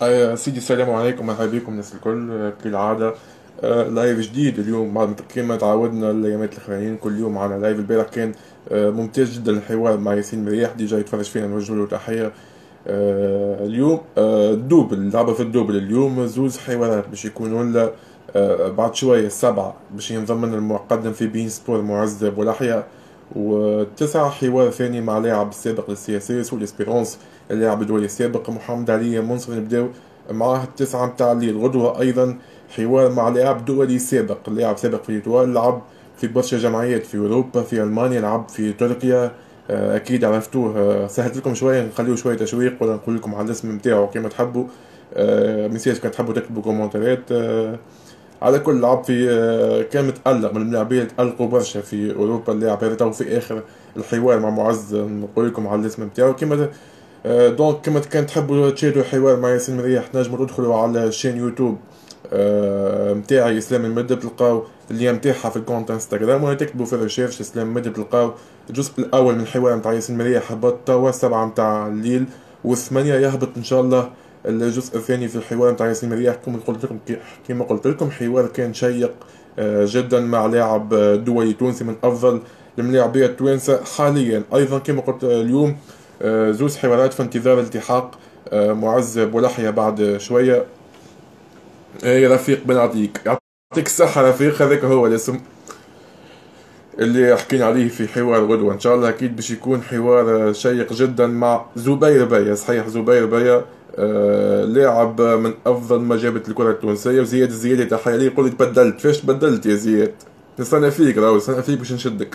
سيدي السلام عليكم، مرحبا بكم الناس الكل. كالعادة لايف جديد اليوم بعد كما تعودنا الأيامات الأخرانيين. كل يوم معنا لايف. البارح كان ممتاز جدا الحوار مع ياسين مريح ديجا يتفرج فينا، نوجه له تحية. اليوم الدوبل لعبة في الدوبل اليوم، زوز حوارات باش يكونوا لنا بعد شوية السبعة باش ينضم لنا المقدم في بين سبور معز بولحية، وتسعة حوار ثاني مع لاعب السابق للسي اس اس والاسبيرونس، اللاعب الدولي السابق محمد علي منصف. نبداو معاه التسعة متاع الليل. غدوة أيضا حوار مع لاعب دولي سابق، لاعب سابق في ليتوال، لعب في برشا جمعيات في أوروبا، في ألمانيا، لعب في تركيا. أكيد عرفتوه. سهلت لكم شوية، نخليه شوية تشويق ولا نقول لكم على الاسم متاعه كما تحبوا. ميساج كان تحبوا تكتبوا كومنتات. على كل لعب في كان متألق من اللاعبين اللي تألقوا برشا في أوروبا. اللاعب هذا تو في آخر الحوار مع معز نقول لكم على الاسم نتاعو كما. دونك كما كان تحبوا تشاهدوا الحوار مع ياسين مريح، تنجموا تدخلوا على شين يوتيوب متاعي اسلام المدة، بتلقاو اللي متاعها في الكونت انستغرام، ولا تكتبوا في الريشيرش اسلام المدة بتلقاو الجزء الاول من الحوار متاع ياسين مريح هبط توا 7 متاع الليل، والثمانية يهبط ان شاء الله الجزء الثاني في الحوار متاع ياسين مريح. كما قلت لكم حوار كان شيق جدا مع لاعب دولي تونسي من افضل الملاعبية التوانسة حاليا. ايضا كما قلت اليوم زوز حوارات في انتظار التحاق معز بولحية بعد شوية. يا رفيق بن عطيك، يعطيك الصحة رفيق. هذاك هو الاسم اللي حكينا عليه في حوار غدوة. ان شاء الله اكيد باش يكون حوار شيق جدا مع زبير بيا. صحيح زبير بيا لاعب من افضل ما جابت الكرة التونسية. وزياد الزيادي تحية لي، يقول لي تبدلت. فاش تبدلت يا زياد؟ نستنى فيك راهو، نستنى فيك باش نشدك.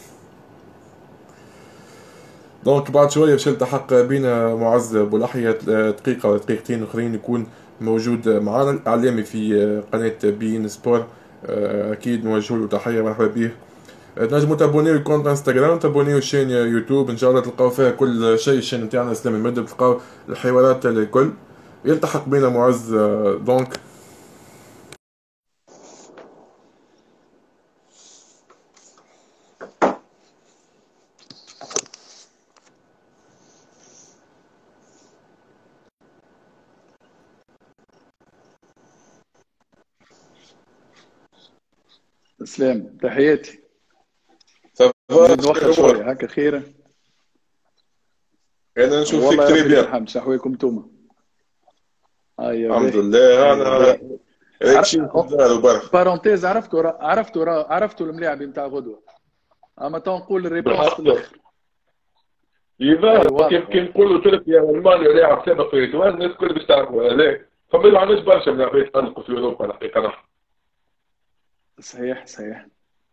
دونك بعد شوية باش يلتحق بينا معز بولحية دقيقة ولا دقيقتين أخرين يكون موجود معنا الإعلامي في قناة بين سبور. أكيد نوجه له تحية، مرحبا به. تنجموا تابونيو الكونت انستغرام، تابونيو الشين يوتيوب، ان شاء الله تلقاو فيها كل شيء. الشين نتاعنا اسلام المدة، تلقاو الحوارات الكل. يلتحق بنا معز دونك. اسلام تحياتي. سافا نزيد شنو نوخر الامور؟ شويه هكا خير. انا نشوف فيك والله تري ربي لك بيان. الحمد، شحويكم انتوما؟ ايوه الحمد باهي. لله. ايوه انا باهي. راكشين في الدار وبرك. بارونتيز، عرفتوا الملاعب نتاع غدوه، اما تو نقول الريبونس في بالحق الاخر. يبان اي كيف واضح واضح. نقولوا تركيا والمانيا لاعب سابق في الجوال، الناس الكل باش تعرفوا ليه. فما عندناش برشا من العباد يتألقوا في اوروبا الحقيقه نحن. صحيح صحيح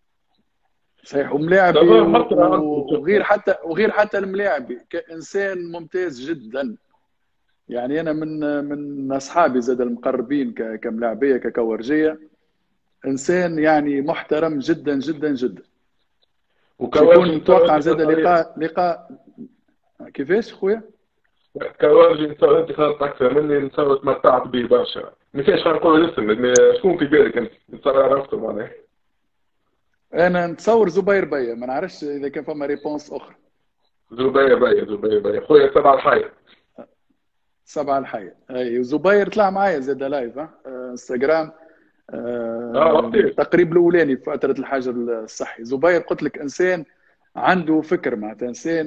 صحيح. وملاعبي سافا حتى عندكم وغير حتى الملاعبي كانسان ممتاز جدا. يعني انا من اصحابي زاد المقربين كملاعبيه ككورجيه، انسان يعني محترم جدا جدا جدا. باش وكواجن يكون نتصور نتوقع انت زاد خلطت عليه. لقاء. كيفاش خويا؟ كواجن نتصور انت خلطت اكثر مني، نتصور تمتعت به برشا. ما كاينش خلينا نقول الاسم، لأن شكون في بالك انت؟ نتصور عرفته معناها. انا نتصور زبير بيا، ما نعرفش اذا كان فما ريبونس اخرى. زبير بيا، زبير بيا خويا تبع الحي. سبعة الحية. اي زبير طلع معايا زاد لايف انستغرام. اه وقتاش؟ التقريب الاولاني في فتره الحجر الصحي. زبير قلت لك انسان عنده فكر، معناتها انسان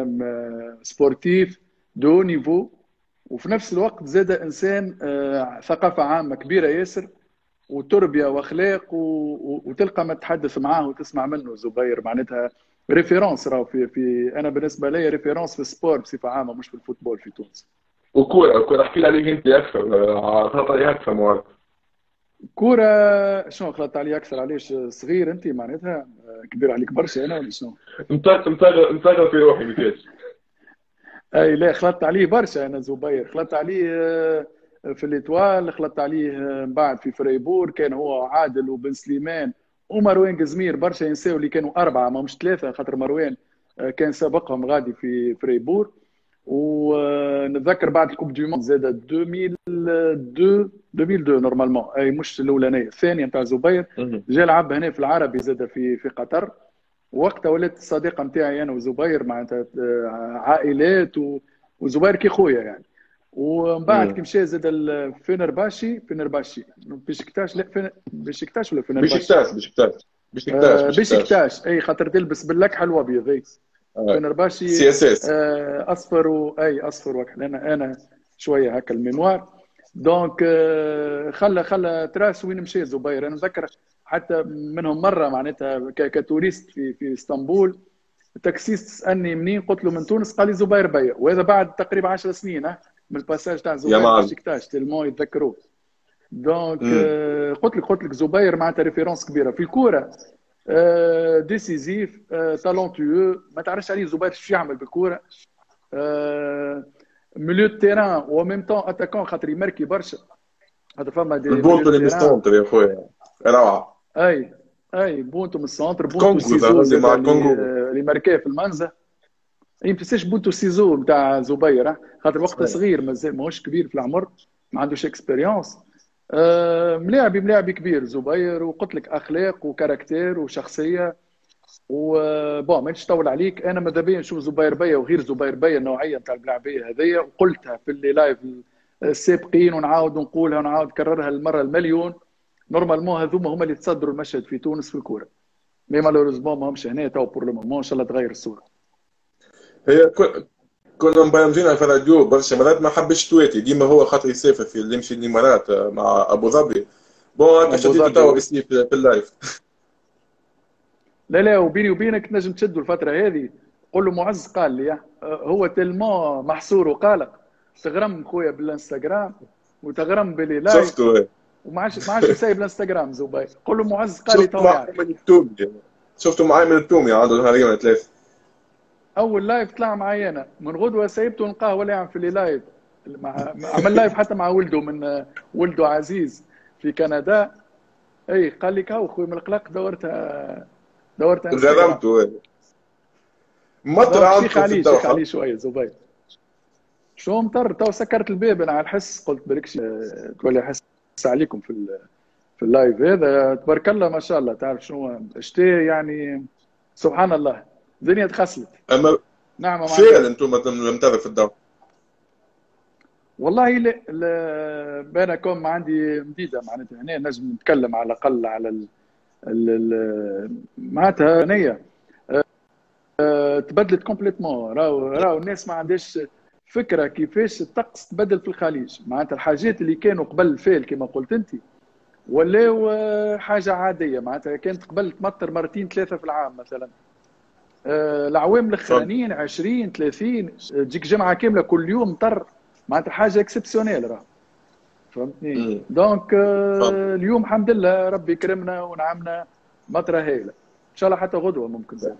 سبورتيف دو نيفو، وفي نفس الوقت زاد انسان ثقافه عامه كبيره ياسر، وتربيه واخلاق وتلقى ما تتحدث معاه وتسمع منه. زبير معناتها ريفيرونس، راهو في انا بالنسبه لي ريفيرونس في السبور بصفه عامه، مش في الفوتبول في تونس. وكورة احكي لي عليك انت اكثر. خلط عليها اكثر مواد. كوره شنو خلطت علي اكثر؟ علاش صغير انت معناتها؟ كبير عليك برشا انا ولا شنو؟ مصغر في روحي بكاش. اي لا، خلطت عليه برشا انا. زبير خلطت عليه في الاتوال، خلطت عليه من بعد في فريبور، كان هو عادل وبن سليمان ومروان قزمير. برشا ينساو اللي كانوا اربعه ما مش ثلاثه، خاطر مروان كان سابقهم غادي في فريبور. ونتذكر بعد الكوب دي موند زاد 2002 نورمالمون، اي مش الاولانيه، الثانيه نتاع زبير. جا لعب هنا في العربي زاد في قطر. وقتها ولات الصديقه نتاعي انا وزبير، معناتها عائلات وزبير كي خويا يعني. ومن بعد كي امم مشى زاد فينرباشي بشكتاش، لا بشكتاش ولا فينرباشي. بشكتاش. بشكتاش اي، خاطر تلبس باللكحه الابيض اي. سي فينرباشي اس اس. اصفر اي اصفر وكحل. انا شويه هكا الميموار. دونك خلى تراس وين مشى زبير. انا نذكر حتى منهم مره معناتها كتوريست في اسطنبول، التاكسيست سالني منين، قلت له من تونس، قال لي زبير بيا، وهذا بعد تقريبا 10 سنين من الباساج تاع يا زبير معلم. بشكتاش تلمون يتذكروه. دونك امم قلت لك زبير معناتها ريفيرونس كبيره في الكوره. ديسيزيف، تالونتيو، ما تعرفش عليه زبير شو يعمل بالكوره. ميليو تيران وميم طون اتاكون، خاطر يمركي برشا. خاطر فما دي ميليو البورتو اللي من تيران. السونتر يا خويا، روعه. اي اي، بونتو من السونتر، بونتو كونغو ذا سيزو غازي زاد مع اللي كونغو. اللي ماركاه في المنزه. اي ما تنساش بونتو سيزو نتاع زبير، خاطر وقتها صحيح. صغير مازال ماهوش كبير في العمر، ما عندوش اكسبيريونس. ملاعبي كبير زبير، وقلت لك اخلاق وكاركتير وشخصيه. وبون ما نطول عليك، انا ماذا بيا نشوف زبير بيا وغير زبير بيا النوعيه نتاع الملاعبيه هذيا، وقلتها في اللي لايف السابقين ونعاود نقولها ونعاود نكررها المره المليون. نورمالمون هذوما هما اللي تصدروا المشهد في تونس في الكوره، مي مالوريزمون ما همش هنا تو بور لو مومون. ان شاء الله تغير الصوره. هي كنا مبرمجين في الراديو برشا مرات، ما حبش تويتي ديما هو خاطر يسافر في اللي يمشي الامارات مع ابو ظبي. بون هكا ابو شديته ظبي توا وي. يصير في اللايف. لا لا، وبيني وبينك نجم تشدوا الفتره هذه. قول له معز قال لي هو تلمون محصور وقلق، تغرم خويا بالانستغرام وتغرم باللي لايف، شفته وما عادش يسيب الانستغرام زبير. قول له معز قال لي شفته تو مع يعرف. ايمن التومي. شفته مع ايمن التومي عنده نهارين ولا ثلاثه. اول لايف طلع معي انا من غدوه، سيبته نلقاه ولا يعمل في لي لايف. عمل لايف حتى مع ولده، من ولده عزيز في كندا. اي قال لي كاو خويا من القلق دورتها انستغرام. غرمته. مطر دونك شيخ عندكم في عليه شيخ عليه الدوحه؟ شويه زبير. شو مطر تو، سكرت الباب انا على الحس، قلت بركش تولي حس عليكم في اللايف هذا. تبارك الله ما شاء الله، تعرف شنو شتي يعني، سبحان الله، الدنيا تخسلت. اما نعمه مع فعلا الله. انتم الممتاز في الدوحه. والله انا كون عندي مديده معناتها هنا نجم نتكلم على الاقل على معناتها هنيه تبدلت كومبليتمون. راهو الناس ما عندهاش فكره كيفاش الطقس تبدل في الخليج. معناتها الحاجات اللي كانوا قبل الفيل كما قلت انت ولاو حاجه عاديه. معناتها كانت قبل تمطر مرتين ثلاثه في العام مثلا. العوام فهمت. الاخرانيين 20 30 تجيك جمعه كامله كل يوم مطر. معناتها حاجه اكسبسيونيل راه، فهمتني. امم دونك فهمت. اليوم الحمد لله ربي كرمنا ونعمنا مطره هايله. ان شاء الله حتى غدوه ممكن زاد.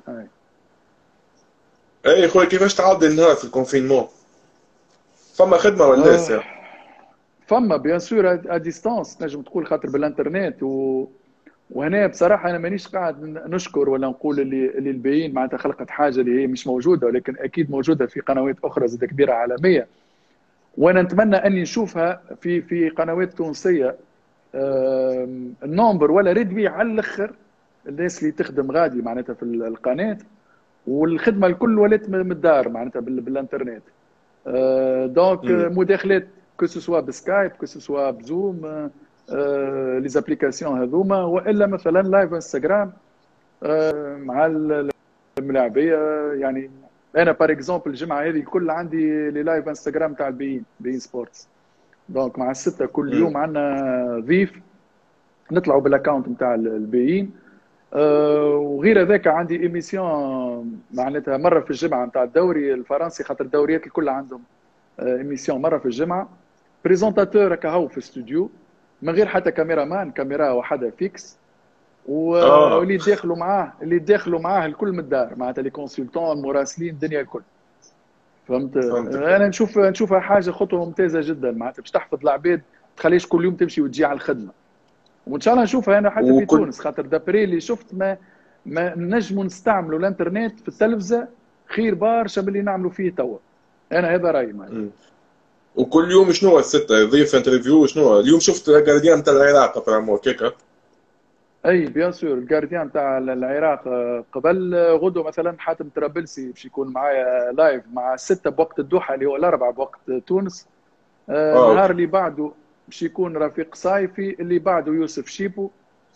اي خويا، كيفاش تعدي النهار في الكونفينمون؟ فما خدمه ولا آه لسه؟ فما بيان سور ا ديستانس نجم تقول، خاطر بالانترنت وهنا بصراحه انا مانيش قاعد نشكر ولا نقول اللي الباقيين معناتها خلقت حاجه اللي هي مش موجوده، ولكن اكيد موجوده في قنوات اخرى زاد كبيره عالميه. وانا نتمنى اني نشوفها في قنوات تونسيه. النومبر ولا ريدوي على الاخر، الناس اللي تخدم غادي معناتها في القناه، والخدمه الكل ولات من الدار معناتها بالانترنت. دونك امم مداخلات كو سوسوا بسكايب كو سوسوا بزوم، لي زابليكاسيون هذوما، والا مثلا لايف انستغرام مع الملاعبيه. يعني انا بار اكزومبل الجمعه هذه كل عندي لي لايف انستغرام تاع البي سبورتس. دونك مع السته كل امم يوم عندنا ضيف نطلعوا بالاكونت نتاع البيين. وغير هذاك عندي ايميسيون معناتها مره في الجمعه نتاع الدوري الفرنسي، خاطر الدوريات الكل عندهم ايميسيون مره في الجمعه. بريزونتاتور كهو في الاستوديو من غير حتى كاميرا مان، كاميرا وحده فيكس. اه واللي يدخلوا معاه الكل من الدار، معناتها لي كونسلتون المراسلين الدنيا الكل. فهمت. فهمتك. انا نشوفها حاجه خطوه ممتازه جدا، معناتها باش تحفظ العباد، تخليش كل يوم تمشي وتجي على الخدمه. وان شاء الله نشوفها انا حتى في وكل تونس، خاطر دابري اللي شفت ما نجموا نستعملوا الانترنت في التلفزه خير برشا من اللي نعملوا فيه توا. انا هذا رايي معناتها. مم. وكل يوم شنو الستة يضيف انترفيو؟ شنو اليوم شفت الجارديان تاع العراق في كيكا؟ اي بيان سور الجارديان تاع العراق قبل غدوه مثلا حاتم طرابلسي باش يكون معايا لايف مع 6 بوقت الدوحه اللي هو الاربعه بوقت تونس. النهار اوكي. اللي بعده باش يكون رفيق صايفي، اللي بعده يوسف شيبو.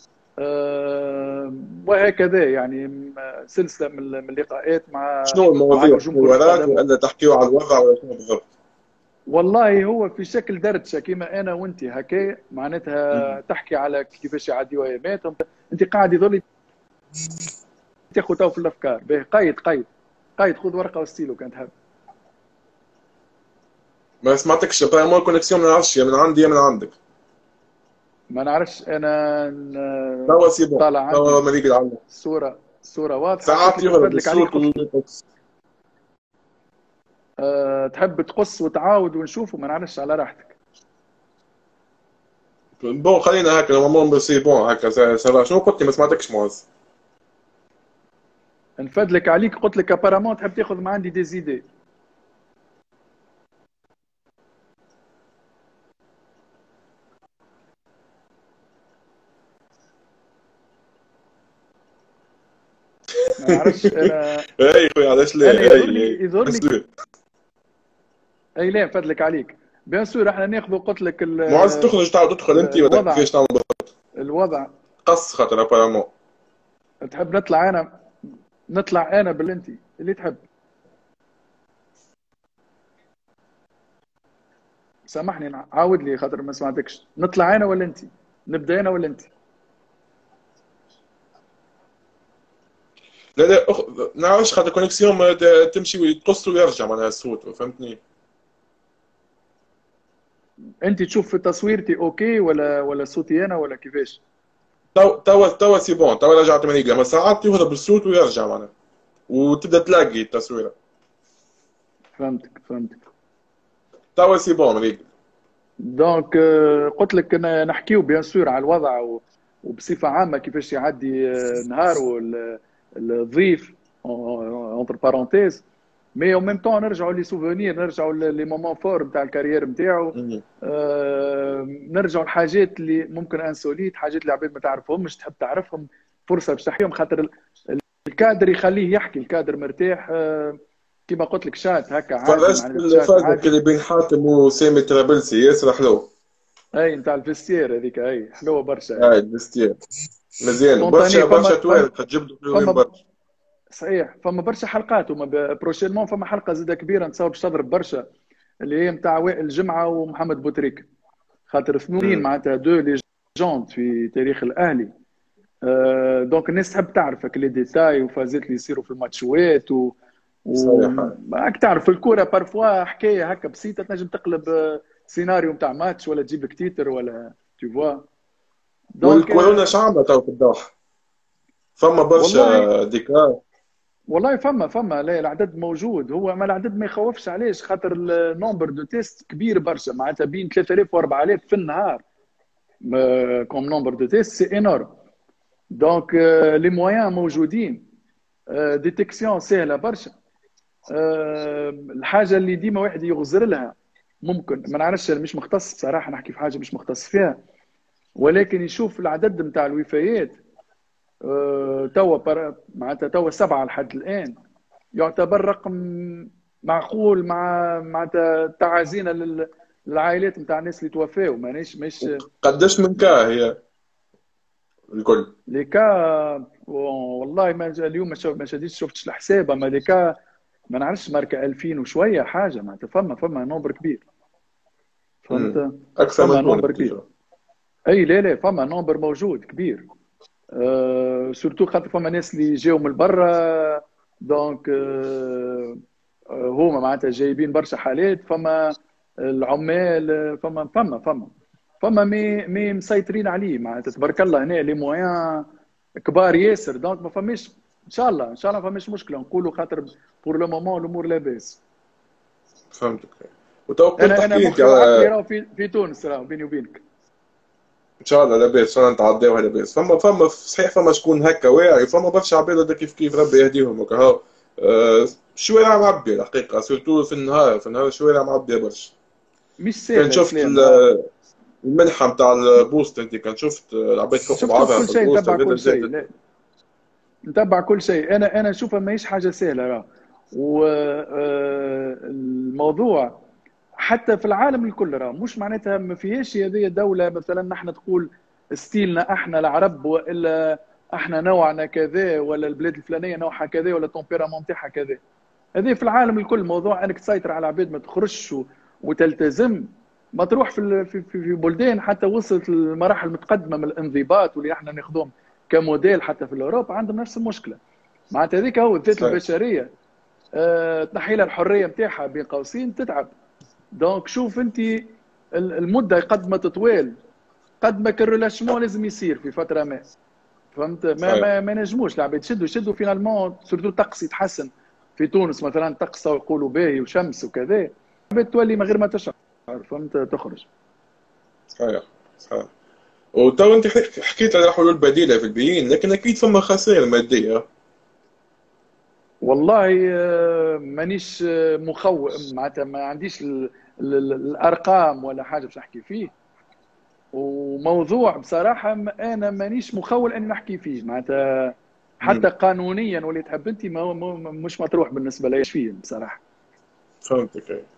وهكذا يعني سلسله من اللقاءات شنو مع المواضيع؟ نجوم كره حوارات قدم. ولا تحكيوا على الوضع ولا شنو بالضبط؟ والله هو في شكل دردشه كيما انا وانت هكا، معناتها تحكي على كيفاش يعديوا اياماتهم. انت قاعد يظل تاخذ تو في الافكار. باهي قيد خذ ورقه وستيلو كان تحب. ما سمعتكش بريمون كونيكسيون، ما نعرفش يا من عندي يا من عندك. ما نعرفش انا توا سي بون، طالع توا عندي مليق العلم. صوره واضحه. قلت ساعات لك يهرب نفدلك عليك الصوت قلت ويقص. تحب تقص وتعاود ونشوفه، ما نعرفش على راحتك. بون خلينا هكا نورمالمون سي بون هكا سافا. شنو قلت لي؟ ما سمعتكش معز. نفدلك عليك قلت لك ابارامون تحب تاخذ ما عندي دي زيدي. ما نعرفش انا. اي خويا علاش لا؟ انا اي يظهر لي مسؤول. اي لا نفدلك عليك. بيان سور احنا ناخذ قلت لك معز تخرج تعاود تدخل انت ولا الوضع كيفاش تعمل؟ الوضع. قص خاطر ابارامون. تحب نطلع انا بالانتي اللي تحب. سامحني عاود لي خاطر ما سمعتكش. نطلع انا ولا انت؟ نبدا انا ولا انت؟ لا لا نعرفش خاطر كونيكسيون تمشي ويتقص ويرجع معناها الصوت، فهمتني؟ انت تشوف في تصويرتي اوكي ولا صوتي انا ولا كيفاش؟ توا سي بون، توا رجعت من ما ساعات يهرب الصوت ويرجع معناها وتبدا تلاقي التصويره. فهمتك. توا سي بون مريق. دونك قلت لك نحكيو بيان سور على الوضع وبصفه عامه كيفاش يعدي نهار والضيف اونتر بارونتيز. مي او ميم طون نرجعوا لي سوفونير، نرجعوا لي مومون فور نتاع الكارير نتاعو. نرجعوا لحاجات اللي ممكن انسوليت، حاجات اللي عباد ما تعرفهمش تحب تعرفهم، فرصه باش تحكيهم. خاطر الكادر يخليه يحكي، الكادر مرتاح. كيما قلت لك شات هكا عادي، فرجت معناتها شات الفرق عادي. اللي بين حاتم وسامي ترابلسي ياسر حلو. اي نتاع الفيستير هذيك، اي حلوه برشا. هاي البستير مزيان، سبونتاني. برشا برشا توالد تجبدوا حلوين فما برشا. صحيح فما برشا حلقات. وما بروشينمون فما حلقه زاده كبيره نتصور باش تضرب برشا، اللي هي نتاع وائل الجمعه ومحمد بوتريك. خاطر اثنين معناتها دو ليجوند في تاريخ الاهلي. دونك الناس تحب تعرف لي ديتاي وفازات اللي يصيروا في الماتشوات صحيح. راك تعرف الكوره بارفوا حكايه هكا بسيطه تنجم تقلب سيناريو نتاع ماتش ولا تجيب لك تيتر ولا تو فوا. دونك والكورونا شعبة تو في الضوح، فما والله برشا ديكار. والله فما لا العدد موجود. هو ما العدد ما يخوفش علاش؟ خاطر النومبر دو تيست كبير برشا، معناتها بين 3000 و 4000 في النهار كوم نومبر دو تيست سي انورم. دونك لي مويان موجودين، ديتيكسيون سهله برشا. الحاجه اللي ديما واحد يغزر لها ممكن ما نعرفش، مش مختص بصراحه نحكي في حاجه مش مختص فيها، ولكن يشوف العدد نتاع الوفيات. توا معناتها توا 7 لحد الان، يعتبر رقم معقول مع تعازينا للعائلات نتاع الناس اللي توفاوا. مانيش مش قداش من كا هي الكل؟ لي كا والله ما اليوم ما شفتش الحساب، اما لي كا ما نعرفش ماركه 2000 وشويه حاجه. معناتها فما نومبر كبير، فهمت؟ اكثر فما من نومبر تونس كبير. ديجا. اي لا فما نومبر موجود كبير. سورتو خاطر فما ناس اللي جاوا من برا. دونك هما معناتها جايبين برشا حالات. فما العمال، فما مي مسيطرين عليه معناتها تبارك الله. هنا لي مويان كبار ياسر. دونك ما فماش ان شاء الله ما فماش مشكله نقولوا، خاطر بور لو مومون الامور لاباس. فهمتك. وتو كنت انا تحكي انت مخي وعقلي على راهو في تونس، راهو بيني وبينك. ان شاء الله لاباس، ان شاء الله نتعداوها لاباس. فما صحيح فما شكون هكا واعي، فما برشا عباد هذا كيف ربي يهديهم هكا. هاو الشوارع معبيه الحقيقه، سورتو في النهار الشوارع معبيه برشا. مش كان سهله شفت اسلام. المنحه نتاع البوست، انت كان شفت العباد فوق شفت بعضها كل في شيء، البوست نتبع زاد كل شيء. زادت. لا نتبع كل شيء. انا نشوفها ماهيش حاجه سهله راه. والموضوع حتى في العالم الكل راه مش معناتها ما فيهاش هذه دولة مثلا نحن تقول ستيلنا احنا العرب، والا احنا نوعنا كذا، ولا البلاد الفلانية نوعها كذا، ولا التمبيرامون تاعها كذا. هذه في العالم الكل، موضوع انك تسيطر على العباد ما تخرجش وتلتزم، ما تروح في بلدان حتى وصلت لمراحل متقدمه من الانضباط واللي احنا ناخذهم كموديل حتى في اوروبا، عندهم نفس المشكله. معناتها هذيك هو الذات صحيح. البشريه، تنحي لها الحريه نتاعها بين قوسين تتعب. دونك شوف انت المده قد ما تطول قد ما كان ريلاشمون لازم يصير في فتره ما. فهمت؟ صحيح. ما نجموش العباد يشدوا فينالمون، سورتو الطقس يتحسن في تونس مثلا، الطقس يقولوا باهي وشمس وكذا، العباد تولي من غير ما تشعر، فهمت، تخرج. صحيح. صحيح. وتو انت حكيت على حلول بديله في البيئين، لكن اكيد فما خسائر ماديه. والله مانيش معناتها ما عنديش الارقام ولا حاجه باش نحكي فيه، وموضوع بصراحه انا مانيش مخول اني نحكي فيه، معناتها امم حتى قانونيا واللي تحب انت مش مطروح بالنسبه لي فيه بصراحه. فهمتك أي.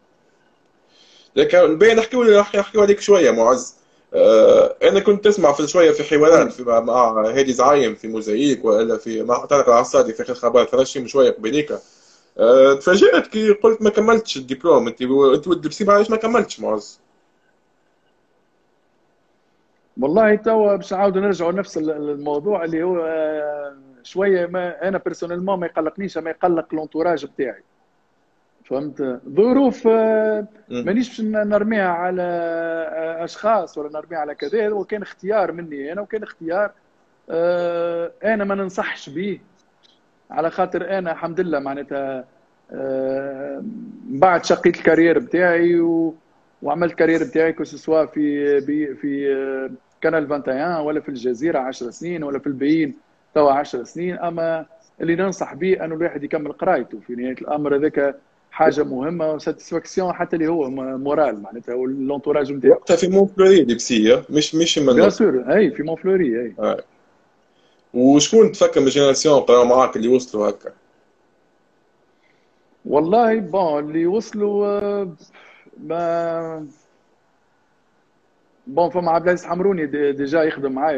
لكن بين نحكي راح نحكي عليك شويه معز. انا كنت اسمع في شويه في حوارات اي في مع هادي زعيم في موزاييك، والا في مع طارق العصادي في اخر خبر ثلاث شويه قبيليك. تفاجأت كي قلت ما كملتش الدبلوم. انت ولد بسيبة، علاش ما كملتش معز؟ والله توا باش نعاودوا نرجعوا لنفس الموضوع اللي هو شويه، ما انا بيرسونيلمون ما يقلقنيش، ما يقلق لونتوراج بتاعي. فهمت؟ ظروف امم مانيش باش نرميها على اشخاص ولا نرميها على كذا، هو كان اختيار مني انا، وكان اختيار انا ما ننصحش به، على خاطر انا الحمد لله معناتها بعد شقيت الكارير بتاعي وعملت الكارير بتاعي كو في في كانال 21 ولا في الجزيره 10 سنين ولا في البيين توا 10 سنين. اما اللي ننصح به انه الواحد يكمل قرايته في نهايه الامر، هذاك حاجه مهمه وساتيسفاكسيون حتى اللي هو مورال معناتها، واللونتوراج نتاعو. وقتها في مونتري لبسيه، مش بيان منه. سور اي في مونفلوري اي. وشكون تفكر من الجينيراسيون قراو معاك اللي وصلوا هكا؟ والله بون اللي وصلوا ما بون، فما عبد العزيز حمروني ديجا يخدم معايا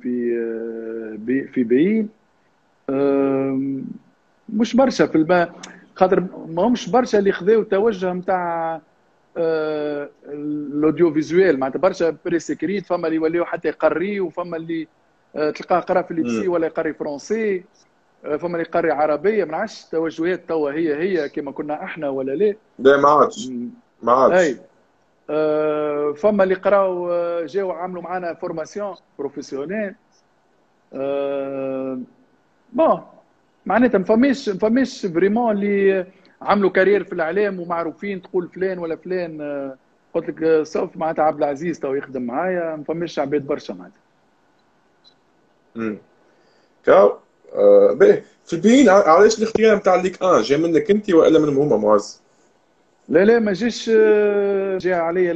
في بيين. آم، مش برشا في البا، خاطر ما همش برشا اللي خذاو التوجه نتاع الاوديو فيزوال، معناتها برشا بريسكريت، فما اللي يوليو حتى يقري، وفما اللي تلقاه قرا في الليبسي امم ولا يقري فرونسي، فما اللي يقري عربيه، ما نعرفش التوجهات توا هي كما كنا احنا ولا لا. لا، ما عادش. ما عادش. اي فما اللي قراو جاوا عملوا معنا فورماسيون بروفيسيونيل. بون معناتها ما فماش فريمون اللي عملوا كارير في الاعلام ومعروفين تقول فلان ولا فلان. قلت لك سوف معناتها عبد العزيز تو يخدم معايا، ما فماش عباد برشا معناتها. امم كاو. باهي في البيين، علاش الاختيار نتاع الليك ان جاي منك انت والا منهم هما معز؟ لا لا ما جاش جاء علي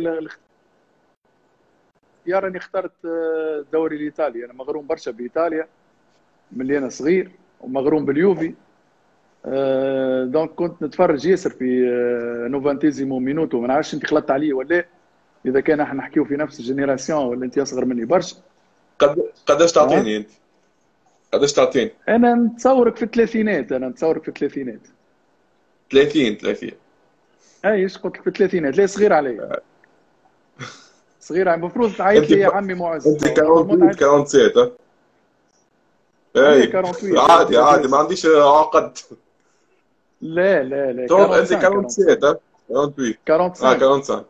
الاختيار اني اخترت الدوري الايطالي. انا مغروم برشا بايطاليا من اللي انا صغير، ومغروم باليوفي. دونك كنت نتفرج ياسر في نوفانتيزيمو مينوتو، ما نعرفش انت خلطت عليه ولا، اذا كان احنا نحكيو في نفس الجينيراسيون ولا انت اصغر مني برشا. قداش أه؟ تعطيني انت؟ قداش تعطيني؟ انا نتصورك في الثلاثينات، انا نتصورك في الثلاثينات. 30 30. اي ايش قلت لك في الثلاثينات؟ لا صغير علي، صغير علي، المفروض تعيط انت لي يا عمي معز، انت نورمالمون 48 تعيط. 47 ها؟ اي اي. 48 عادي عادي، ما 48. عنديش عقد. لا لا لا تو انت 45 47 45 ها؟ 48. اه 45. 45.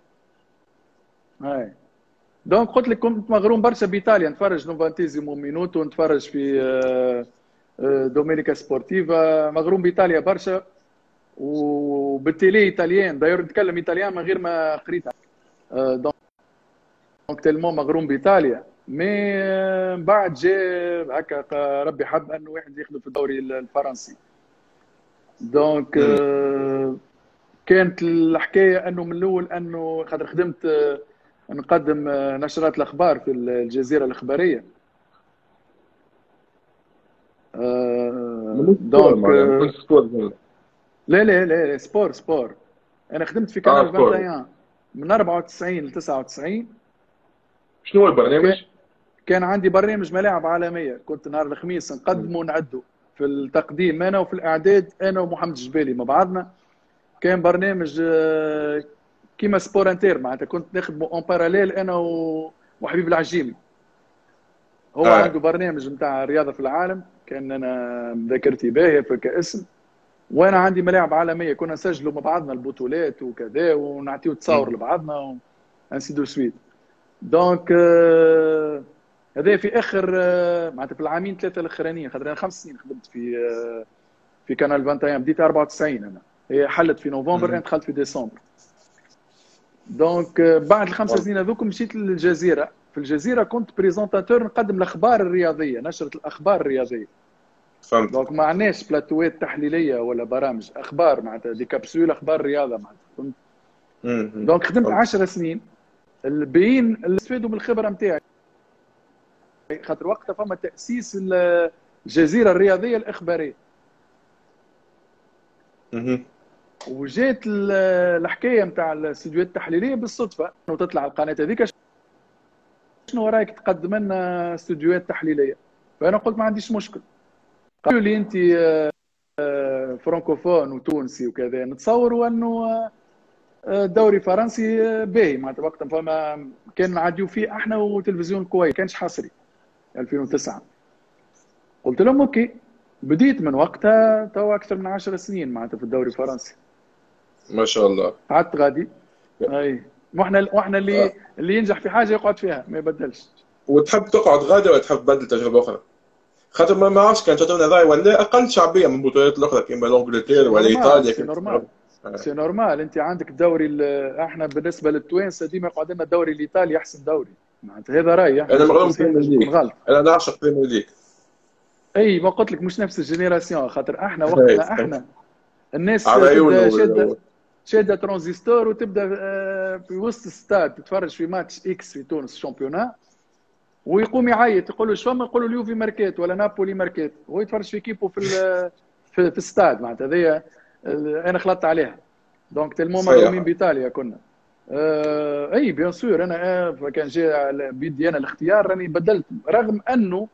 اي دونك قلت لك كنت مغروم برشا بايطاليا، نتفرج نوفانتيزيمو مينوتو، نتفرج في دومينيكا سبورتيفا، مغروم بايطاليا برشا. وبالتالي ايطاليان داير نتكلم ايطاليان من غير ما قريتها. دونك تلمون مغروم بايطاليا. مي بعد جاء هكا ربي حب انه واحد يخدم في الدوري الفرنسي. دونك امم كانت الحكايه انه من الاول انه خاطر خدمت نقدم نشرات الاخبار في الجزيره الاخباريه. مش سكور دونك معناها، ما كنتش سكور. لا لا لا سبور سبور. انا خدمت في اه كانال سبورت. 21 من 94 ل 99. شنو هو البرنامج؟ وكان كان عندي برنامج ملاعب عالميه، كنت نهار الخميس نقدم ونعدوا في التقديم انا، وفي الاعداد انا ومحمد الجبالي مع بعضنا. كان برنامج كيما سبور انتر معناتها، كنت نخدمه اون باراليل انا وحبيب العجيمي. هو اه. عنده برنامج نتاع رياضه في العالم، كان انا ذاكرتي باهيه في كاسم، وانا عندي ملاعب عالميه، كنا نسجلوا مع بعضنا البطولات وكذا، ونعطيو تصاور مم. لبعضنا انسي دو سويت. دونك هذا في اخر معناتها في العامين ثلاثه الاخرانيين، خاطر انا 5 سنين خدمت في كانال 21. بديت 94 انا، هي حلت في نوفمبر، انا مم. دخلت في ديسمبر. دونك بعد ال5 سنين هذوك مشيت للجزيره. في الجزيره كنت بريزونتاتور، نقدم الاخبار الرياضيه، نشره الاخبار الرياضيه. فهمتك. دونك ما عندناش بلاتوات تحليليه ولا برامج، اخبار معناتها دي كابسول اخبار رياضه معناتها، فهمت. مم. دونك خدمت فهمت. 10 سنين. الباقيين اللي استفادوا من الخبره نتاعي، خاطر وقتها فما تاسيس الجزيره الرياضيه الاخباريه. مم. وجات الحكايه نتاع الاستديوهات التحليليه بالصدفه، انه تطلع القناه هذيك شنو رايك تقدم لنا استديوهات تحليليه؟ فانا قلت ما عنديش مشكل. قالوا لي انت فرانكوفون وتونسي وكذا، نتصوروا انه دوري فرنسي باهي معناتها. وقتها فما كان نعديو فيه احنا وتلفزيون الكويت، كانش حصري 2009. قلت لهم اوكي. بديت من وقتها تو اكثر من 10 سنين معناتها في الدوري الفرنسي. ما شاء الله. قعدت غادي. اي، واحنا آه. اللي ينجح في حاجه يقعد فيها ما يبدلش. وتحب تقعد غادي ولا تحب تبدل تجربه اخرى؟ خاطر ما عرفتش كان تعطينا راي ولا اقل شعبيه من البطولات الاخرى كما سي لونجلتير ولا نورمال ايطاليا سي كما نورمال آه. سي نورمال. انت عندك الدوري احنا بالنسبه للتوانسه ديما يقعد لنا الدوري الايطالي احسن دوري معناتها، هذا رايي احنا انا جو مغروم بونسي، بريمير نجم نكون ليج. غلط. انا نعشق بريمير ليج. اي ما قلت لك مش نفس الجينيراسيون، خاطر احنا وقتنا احنا الناس على عيون تبدا شاده ترانزستور، وتبدا في وسط الستاد تتفرج في ماتش اكس في تونس شامبيونا، ويقوم يعيط يقول له شو، يقول له اليوفي ماركات ولا نابولي ماركات، وهو يتفرج في كيبو في الستاد معناتها. هذه انا خلطت عليها. دونك تلمو صحيح. مغرومين بايطاليا كنا. اي بيان سور. انا كان جاء بيدي انا الاختيار راني بدلت، رغم انه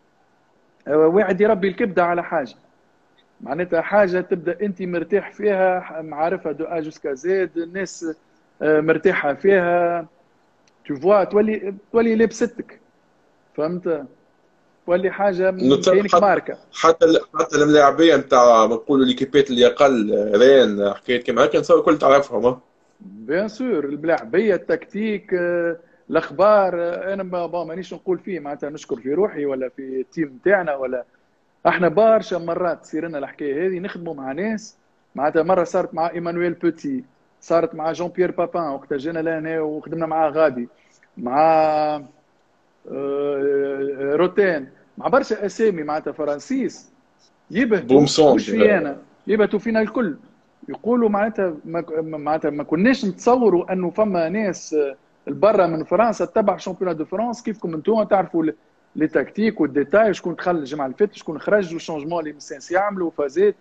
واحد يربي الكبده على حاجه معناتها، حاجه تبدا انت مرتاح فيها، معارفها دو ا جوسكا زيد، الناس مرتاحه فيها، تشوفوا تولي لبستك، فهمت؟ تولي حاجه كاينك حتى ماركه. حتى الملاعبيه نتاع نقولوا ليكيبات اللي اقل رين حكايه كيما هكا نتصور الكل تعرفهم بيان سور الملاعبيه، التكتيك، الاخبار. انا مانيش نقول فيه معناتها نشكر في روحي ولا في التيم تاعنا، ولا احنا برشا مرات تصير لنا الحكايه هذه، نخدموا مع ناس معناتها. مره صارت مع ايمانويل بوتي، صارت مع جون بيير بابان وقتها جينا لهنا وخدمنا معاه غادي، مع روتين، مع برشا اسامي معناتها فرنسيس يبهتوا، بومسونج. مش في انا، يبهتوا فينا الكل. يقولوا معناتها معناتها ما كناش نتصوروا انه فما ناس البرا من فرنسا تتبع شامبيونات دو فرنسا كيفكم انتم تعرفوا لي تكتيك والديتاي، شكون دخل الجمعه اللي فاتت، شكون خرج، والشونجمون اللي مسانس يعملوا فازات.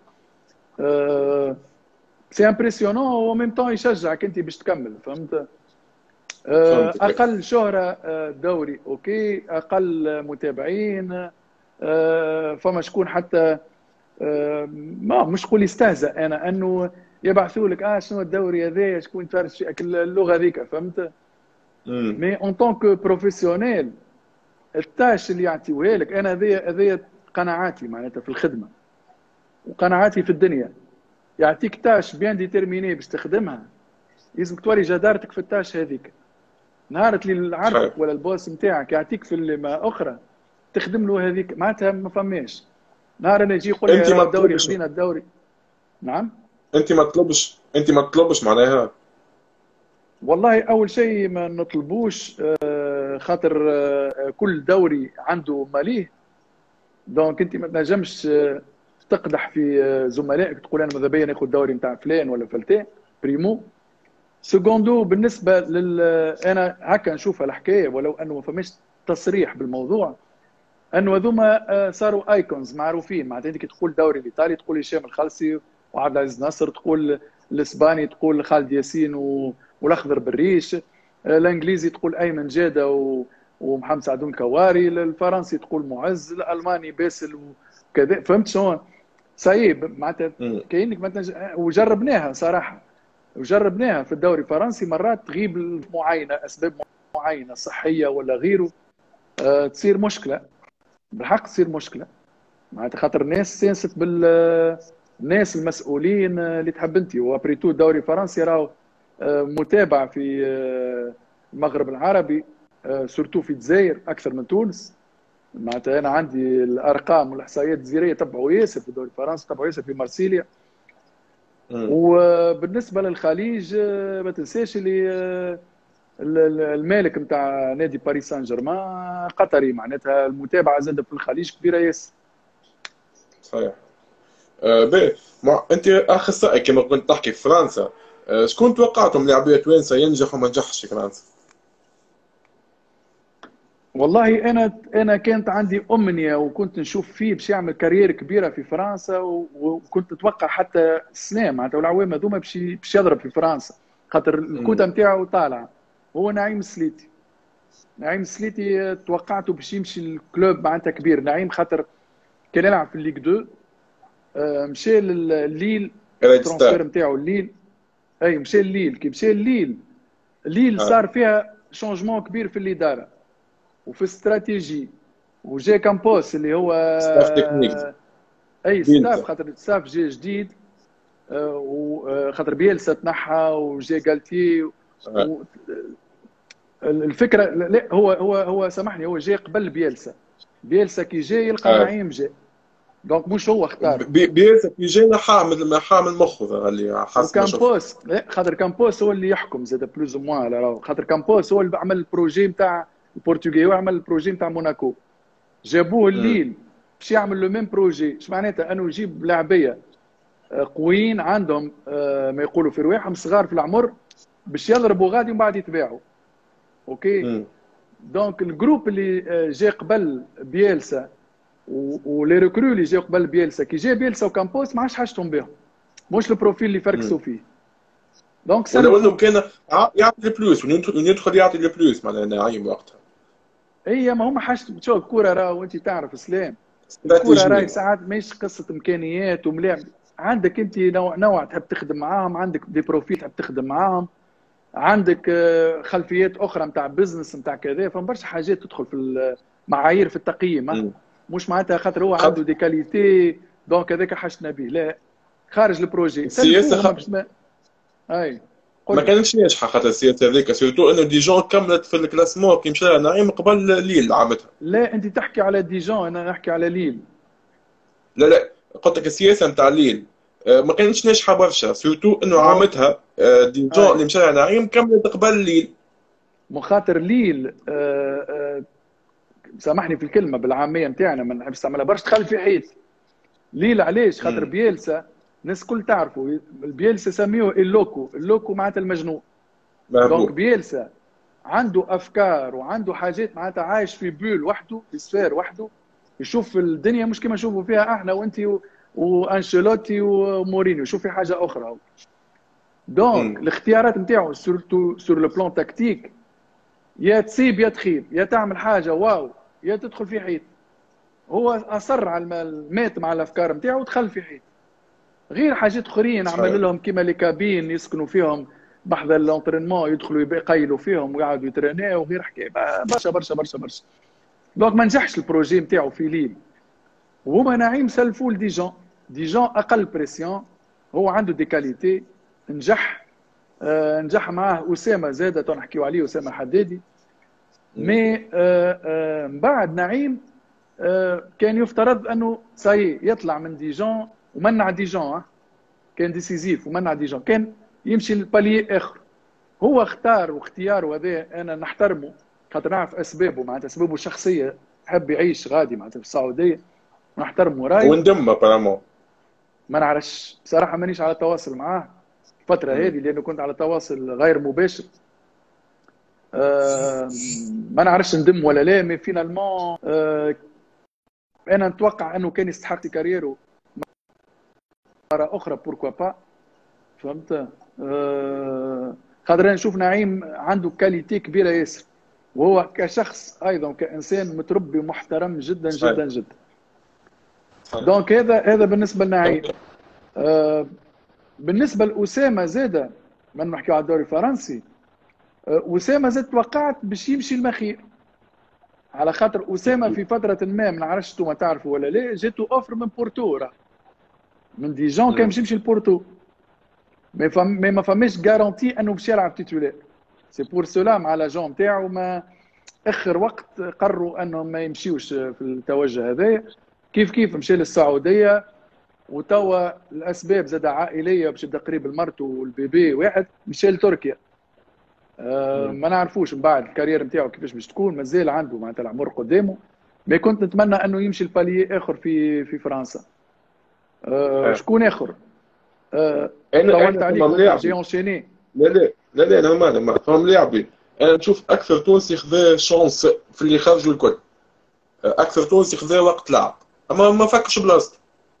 سي امبرسيونون، و ميم طون يشجعك انت باش تكمل، فهمت؟ فهمتك. اقل شهره دوري اوكي، اقل متابعين، فما شكون حتى ما مش قول يستهزأ انا انه يبعثوا لك شنو الدوري هذايا، شكون يتفرج فيك اللغه ذيك، فهمت؟ امم. مي اون طونك بروفيسيونيل، التاش اللي يعطيوها لك انا، هذه قناعاتي معناتها في الخدمه وقناعاتي في الدنيا. يعطيك تاش بيان ديتيرميني باش تخدمها، لازمك توري جدارتك في التاش هذيك. نهار اللي عرفك صحيح. ولا البوس نتاعك يعطيك في ما اخرى تخدم له هذيك معناتها ما فماش. نهار انا يجي يقول لي انت راه ما الدوري تطلبش خذينا الدوري. نعم. انت ما تطلبش معناها. والله اول شيء ما نطلبوش، خاطر كل دوري عنده ماليه. دونك انت ما تنجمش تقدح في زملائك تقول انا ماذا بيا ناخذ الدوري نتاع فلان ولا فلتان. بريمو. سكوندو بالنسبه انا هكا نشوفها الحكايه، ولو انه ما فماش تصريح بالموضوع، انه هذوما صاروا ايكونز معروفين معناتها. انت كي تقول الدوري الايطالي تقول هشام الخلصي وعبد العزيز ناصر، تقول الاسباني تقول خالد ياسين والاخضر بالريش، الانجليزي تقول ايمن جاده ومحمد سعدون كواري، الفرنسي تقول معز، الالماني باسل وكذا. فهمت شلون؟ صعيب معناتها كاينك ما وجربناها صراحه، وجربناها في الدوري الفرنسي مرات تغيب معينه، اسباب معينه صحيه ولا غيره، تصير مشكله بالحق، تصير مشكله معناتها خاطر الناس سانست الناس المسؤولين اللي تحب انت. وابريتو الدوري الفرنسي راهو متابع في المغرب العربي، سورتو في الجزائر اكثر من تونس. معناتها انا عندي الارقام والاحصائيات الجزائريه تبعوا ياسر في الدوري الفرنسي، تبعوا ياسر في مارسيليا. وبالنسبه للخليج ما تنساش اللي المالك نتاع نادي باريس سان جيرمان قطري، معناتها المتابعه زادت في الخليج كبيره ياسر. صحيح. باهي، انت اخصائي كما كنت تحكي في فرنسا، شكون توقعتم لاعبيه توانسه ينجح وما نجحش في فرنسا؟ والله انا كانت عندي امنيه وكنت نشوف فيه باش يعمل كارير كبيره في فرنسا، وكنت نتوقع حتى السنه معناتها العوام هذوما باش يضرب في فرنسا، خاطر الكوتا نتاعو طالعه. هو نعيم السليتي، نعيم السليتي توقعته باش يمشي الكلوب معناتها كبير. نعيم خاطر كان يلعب في الليغ 2، مشى لليل، الترانسفير نتاعو الليل، اي مشى لليل. كي مشى لليل صار فيها شونجمون كبير في الاداره وفي الاستراتيجي، وجا كامبوس اللي هو ستاف تكنيك، اي ستاف، خاطر الستاف جا جديد، وخاطر بيلسا تنحى وجا جالتي الفكره. لا هو سامحني، هو جاي قبل بيلسا كي جاي يلقى نعيم جاي، دونك مش هو اختار. بيلسا كي جانا حامل مخه اللي حسب ما شفت. كامبوس لا، خاطر كامبوس هو اللي يحكم زاد بلوز موان، خاطر كامبوس هو اللي عمل البروجي نتاع البرتغال وعمل البروجي نتاع موناكو. جابوه الليل باش يعمل لو ميم بروجي. اش معناتها؟ انه يجيب لاعبيه قويين عندهم ما يقولوا في رواحهم صغار في العمر باش يضربوا غادي ومن بعد يتباعوا. اوكي دونك الجروب اللي جا قبل بيلسا ولي ريكرو اللي جاو قبل بيلسا، كي جا بيلسا وكامبوس ما عادش حاجتهم بهم، مش البروفيل اللي فركسوا فيه. دونك ولو انه كان يعطي الفلوس ويدخل يعطي الفلوس معناها نعيم وقتها. اي ما هما حاجه، شوف الكوره راه وانت تعرف اسلام، الكوره راهي ساعات مش قصه امكانيات وملاعب. عندك انت نوع تحب تخدم معاهم، عندك دي بروفيل تحب تخدم معاهم، عندك خلفيات اخرى نتاع بزنس نتاع كذا، فبرشا حاجات تدخل في المعايير في التقييم. مش معناتها خاطر هو عنده دي كاليتي دونك هذاك حاجتنا به، لا، خارج البروجي السياسه اي ما كانتش ناجحه، خاطر السياسه هذيك سيرتو انه ديجون كملت في الكلاسمون كي مشى نعيم قبل ليل عامتها. لا انت تحكي على ديجون، انا نحكي على ليل. لا قلت لك السياسه نتاع ليل ما كانتش ناجحه برشا، سيرتو انه عامتها ديجون اللي مشى نعيم كملت قبل ليل. مخاطر ليل سامحني في الكلمه بالعاميه نتاعنا ما نحبش نستعملها برشا، تخلي في حيط. ليل علاش؟ خاطر بيلسا الناس الكل تعرفوا بيلسا سميوه اللوكو معناتها المجنون. دونك بيلسا عنده افكار وعنده حاجات معناتها عايش في بول وحده، في سفير وحده، يشوف الدنيا مش كما نشوفوا فيها احنا وانت وانشيلوتي ومورينيو، يشوف في حاجه اخرى. دونك الاختيارات نتاعو سورتو سور لو بلان تكتيك، يا تصيب يا تخيب، يا تعمل حاجه واو يا تدخل في حيط. هو اصر على المات مع الافكار نتاعو ودخل في حيط. غير حاجات اخرين عمل لهم كيما لي كابين يسكنوا فيهم بحذا الانترينمون، يدخلوا يقيلوا فيهم ويقعدوا يترينيو وغير حكايه برشا برشا برشا برشا. دونك ما نجحش البروجي نتاعو في ليل. وهما نعيم سلفوا لديجون، ديجون اقل بريسيون، هو عنده دي كاليتي، نجح. نجح معاه اسامه زاده نحكيو عليه، اسامه حدادي. مي من بعد نعيم كان يفترض انه ساي يطلع من ديجون ومنع ديجون، كان ديسيزيف ومنع ديجون، كان يمشي للبالي اخر. هو اختار واختياره هذا انا نحترمه، خاطر نعرف اسبابه، معناتها اسبابه الشخصيه، حب يعيش غادي معناتها في السعوديه، نحترمه رايه. وندم ابارامون ما نعرفش بصراحه، مانيش على تواصل معاه الفتره هذه لانه كنت على تواصل غير مباشر. ما نعرفش ندم ولا لا، مي فينالمون انا نتوقع انه كان يستحق كاريرو مره اخرى، بوركوا با. فهمت. خاطر انا نشوف نعيم عنده كاليتي كبيره ياسر، وهو كشخص ايضا كانسان متربي محترم جدا صحيح جدا جدا. صحيح. دونك هذا بالنسبه لنعيم. آه، بالنسبه لاسامه زاده، من نحكيو على الدوري الفرنسي، اسامه زاد توقعت باش يمشي المخير، على خاطر اسامه في فتره ما نعرفش انتم تعرفوا ولا لا، جاتو اوفر من بورتو، من ديجون كان باش يمشي لبورتو، ما فماش جارونتي انه باش يلعب تيتولير. سي بور سولا مع لاجون نتاعو ما اخر وقت قرروا انهم ما يمشيوش في التوجه هذا. كيف مشى للسعوديه، وتوا الاسباب زاد عائليه باش يبدا قريب لمرته والبيبي واحد، مشى لتركيا. ما نعرفوش من بعد الكارير نتاعو كيفاش باش تكون، مازال عنده معناتها العمر قدامه. ما كنت نتمنى انه يمشي لبالي اخر في فرنسا. شكون اخر؟ طولت انا عليك وانت جي اونشيني. لا نورمال فهم لاعبي. انا نشوف اكثر تونسي خذا شونس في اللي خرجوا الكل. اكثر تونسي خذا وقت لعب، اما ما فكش بلاصتو.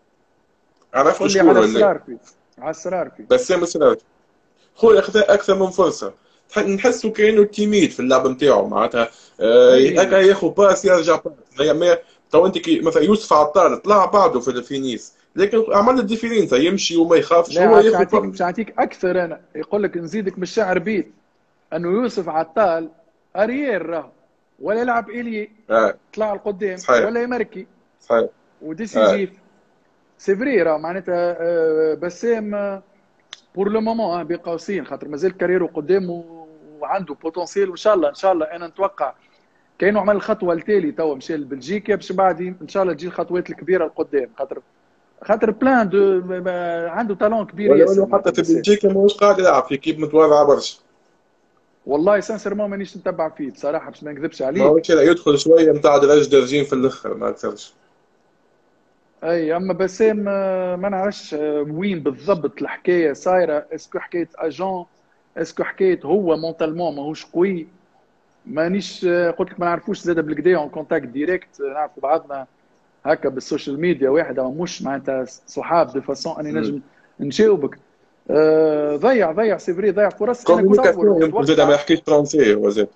عرفت قول لي شكون على ولا؟ السرارفي، على السرارفي. بسام السراج خويا خذا اكثر من فرصه. نحسه كانه تيميد في اللعب نتاعو معناتها. هكا اي ياخذ باس يرجع باس. تو انت كي مثلا يوسف عطال طلع بعده في نيس، لكن عمل الديفيرنسا يمشي وما يخافش، لا، هو باش ياخذ نعطيك فرص. باش نعطيك اكثر. انا يقول لك نزيدك من الشعر بيت، انه يوسف عطال اريير راهو، ولا يلعب الي آه. طلع لقدام، صحيح ولا يمركي صحيح. آه. وديسيزيف. سي فري راه معناتها بسام بور لو مومون بين قوسين، خاطر مازال كاريرو قدام وعنده بوتنسيال، وان شاء الله ان شاء الله انا نتوقع كانه عمل الخطوه التالي توا مشى لبلجيكا، باش بعد ان شاء الله تجي الخطوات الكبيره لقدام، خاطر بلان دو عنده تالون كبير ياسر ولو حتى معناتها في بسام. بلجيكا ماهوش قاعد يلعب في كيب متواضعه برشا. والله سانسيرمون مانيش نتبع فيه بصراحه، باش ما نكذبش عليك. ماهوش يدخل شويه نتاع درج درجين في الاخر ما اكثرش. اي اما بسام ما نعرفش وين بالضبط الحكايه صايره، اسكو حكايه اجون، اسكو حكايه هو مونتالمون ماهوش قوي. مانيش قلت لك ما نعرفوش زاد بالكدا اون كونتاكت ديريكت، نعرفوا بعضنا هكا بالسوشيال ميديا واحد، او مش معناتها صحاب دو فاسون اني نجم نجاوبك. ضيع سي فري، ضيع فرص. انا نتصور كوميونيكاسيون يمكن زاد ما ونتوقع يحكيش فرونسي هو زاد.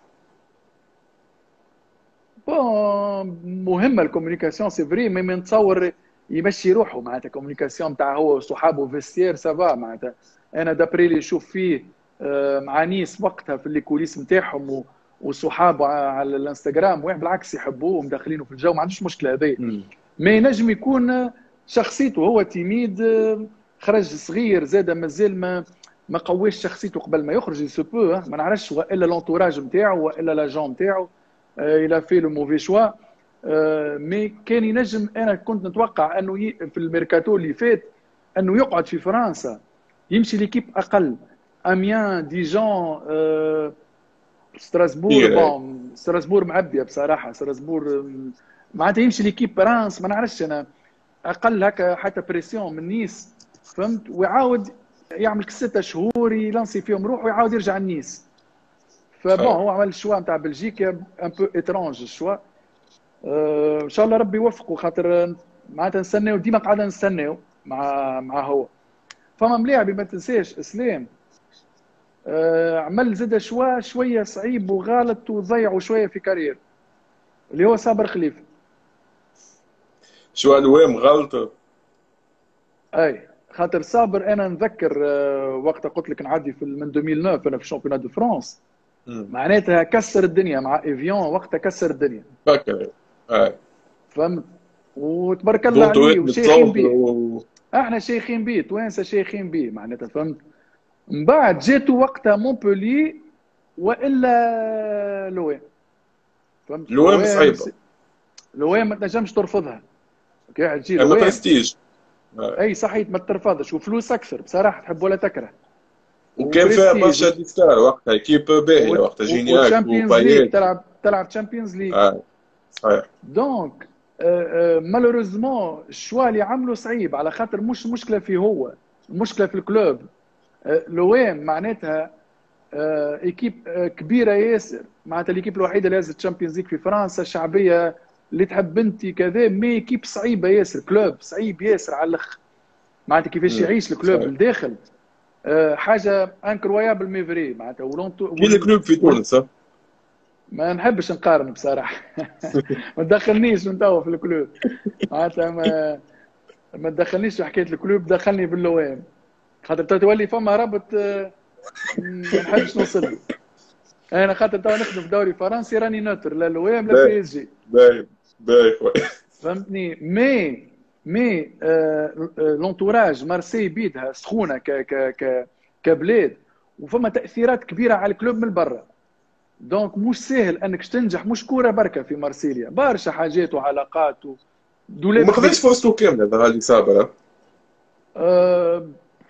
بون مهمه الكوميونيكاسيون سي فري، مي نتصور يمشي روحه معناتها كوميونيكاسيون نتاع هو وصحابه فيستير سافا معناتها. انا دابري اللي نشوف فيه مع نيس وقتها في الكوليس نتاعهم وصحابه على الانستغرام، واحد بالعكس يحبوه ومدخلينه في الجو، ما عندوش مشكله هذه. ما ينجم يكون شخصيته هو تيميد، خرج صغير زاد مازال ما قواش شخصيته قبل ما يخرج سو بو، ما نعرفش والا لونتوراج نتاعو والا لاجون نتاعو الى في لو موفي شوا. مي كان ينجم، انا كنت نتوقع انه في الميركاتو اللي فات انه يقعد في فرنسا، يمشي ليكيب اقل، اميان ديجون ستراسبور. بون ستراسبور معبيه بصراحه، ستراسبور معناتها يمشي ليكيب فرنسا، ما نعرفش انا اقل هكا حتى بريسيون من نيس، فهمت، ويعاود يعمل 6 شهور يلانسي فيهم روح ويعاود يرجع لنيس. فبون هو عمل الشوا نتاع بلجيكا ان بو اترونج الشوا. ان شاء الله ربي يوفقه، خاطر معناتها نستناو ديما قاعده نستناو مع هو. فما ملاعبي ما تنساش اسلام عمل زاد شويه صعيب وغلط وضيعوا شويه في كارير، اللي هو صابر خليفه. شو الوام غلط. اي خاطر صابر انا نذكر وقتها قلت لك نعدي من 2009 انا في الشامبيونات دو فرانس، معناتها كسر الدنيا مع ايفيون، وقتها كسر الدنيا فكر. فهمت. وتبارك الله عليه وشيخين بيه. احنا شيخين بيه، توانسه شيخين بيه معناتها، فهمت. من بعد جاتو وقتها مونبولي والا لوام، فهمت. لوام صعيبه، لوام ما تنجمش ترفضها كي تجي اما لوام. برستيج. اي صحيح ما ترفضش، وفلوس اكثر بصراحه، تحب ولا تكره. وكان فيها برشا دي ستار وقتها، كيب باهيه وقتها، جينياك وتشامبيونز ليج، وبايات. تلعب تشامبيونز ليج. صحيح. دونك مالوريزمون الشوا اللي عمله صعيب، على خاطر مش مشكله فيه هو، المشكله في الكلوب. لوام معناتها ايكيب كبيره ياسر، معناتها الايكيب الوحيده اللي هزت تشامبيونز ليج في فرنسا، شعبيه اللي تحب انت كذا، مي ايكيب صعيبه ياسر، كلوب صعيب ياسر على الاخر، معناتها كيفاش يعيش الكلوب الداخل. حاجه انكرويابل ميفري معناتها كي الكلوب في تونس ما نحبش نقارن بصراحه. ما تدخلنيش من توا في الكلوب، معناتها ما تدخلنيش في حكايه الكلوب، دخلني باللوام، خاطر تولي فما رابط ما نحبش نوصل له. انا خاطر توا نخدم في دوري فرنسي راني نوتر، لا لوام لا بي اس جي، باهي باهي خويا. فهمتني. مي لونتوراج مارسي بيدها سخونه ك ك ك كبلاد، وفما تاثيرات كبيره على الكلوب من برا. دونك مش سهل انك تنجح، مش كوره بركه في مارسيليا، برشا حاجات وعلاقات ودولاب وما كبير. خذاش فرصته كامله هذا اللي صابر. أه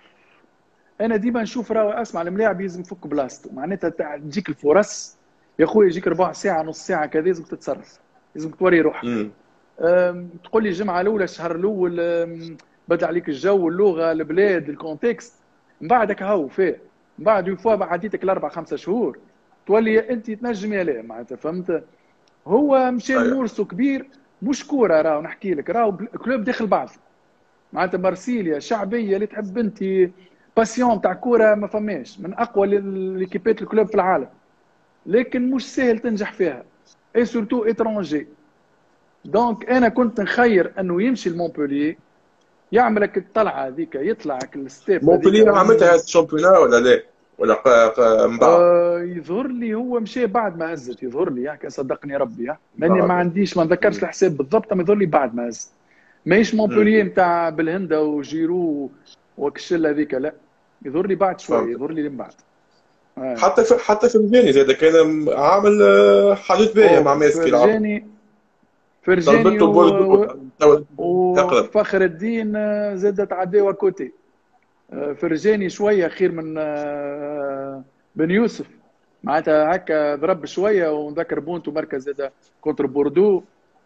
انا ديما نشوف اسمع الملاعب لازم يفك بلاصتو، معناتها تجيك الفرص يا خويا، يجيك ربع ساعه نص ساعه كذا لازم تتصرف، لازم توري روحك. تقول لي الجمعه الاولى الشهر الاول بدا عليك الجو اللغه البلاد الكونتكست، من بعدك هاو فيه، من بعد يفوا عديتك الاربع خمسه شهور تولي انت تنجم يا لا معناتها، فهمت. هو مشى صحيح. نورسو كبير، مش كوره راهو نحكي لك، راهو كلوب داخل بعض، معناتها مارسيليا شعبيه اللي تحب انت، باسيون تاع كوره ما فماش، من اقوى ليكيبات الكلوب في العالم، لكن مش سهل تنجح فيها، اي سورتو اترونجي. دونك انا كنت نخير انه يمشي لمونبولييه، يعمل لك الطلعه هذيك، يطلع الستيب هذيك مونبولييه عملتها هذا الشامبيونات ولا لا؟ ولا من بعد؟ يظهر لي هو مشى بعد ما هزت، يظهر لي هكا صدقني ربي، ماني ما بعد. عنديش، ما نذكرش الحساب بالضبط، ما يظهر لي بعد ما هزت، ماهيش مونبولييه نتاع بالهندا وجيرو وكشل هذيك، لا يظهر لي بعد شويه، فهمت. يظهر لي من بعد. حتى في الجاني زاد كان عامل حاجات باهيه مع ماسكي يلعب. فرجاني طلبته بوردو تقرب. وفخر الدين زاد تعداوا كوتي. فرجاني شويه خير من بن يوسف، معناتها هكا ضرب شويه، ونذكر بونتو مركز زاد كونتر بوردو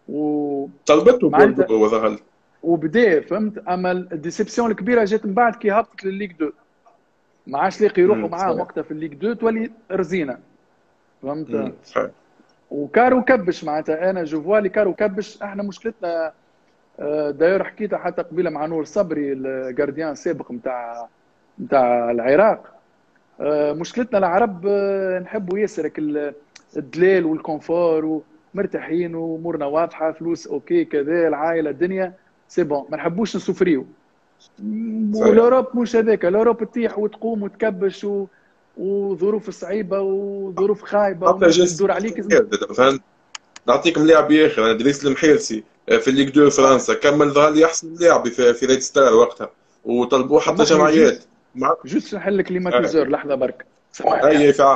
طلبته بوردو معناتها وظهر. وبدا، فهمت. اما الديسيبسيون الكبيره جات من بعد كي هبطت للليغ 2، ما عادش لاقي يروحوا معاهم صحيح. وقتها في الليغ 2 تولي رزينه، فهمت. صحيح. وكارو كبش، معناتها انا جو فوالي كارو كبش. احنا مشكلتنا داير حكيتها حتى قبيله مع نور صبري الجارديان السابق نتاع العراق، مشكلتنا العرب نحبوا ياسر الدلال والكونفور ومرتاحين وامورنا واضحه، فلوس اوكي كذا، العائله الدنيا سي بون، ما نحبوش نسوفريو. والاوروب مش هذاك، الاوروب تطيح وتقوم وتكبش وظروف صعيبه وظروف خايبه وتدور عليك. فهمت. نعطيك ملاعب اخر، انا دريس المحيرسي في الليغ 2 فرنسا، كمل ظهر لي احسن لاعب في ريد ستار وقتها، وطلبوه حتى جمعيات. جوست نحل لك كليماتيزور لحظه برك، اي فعال.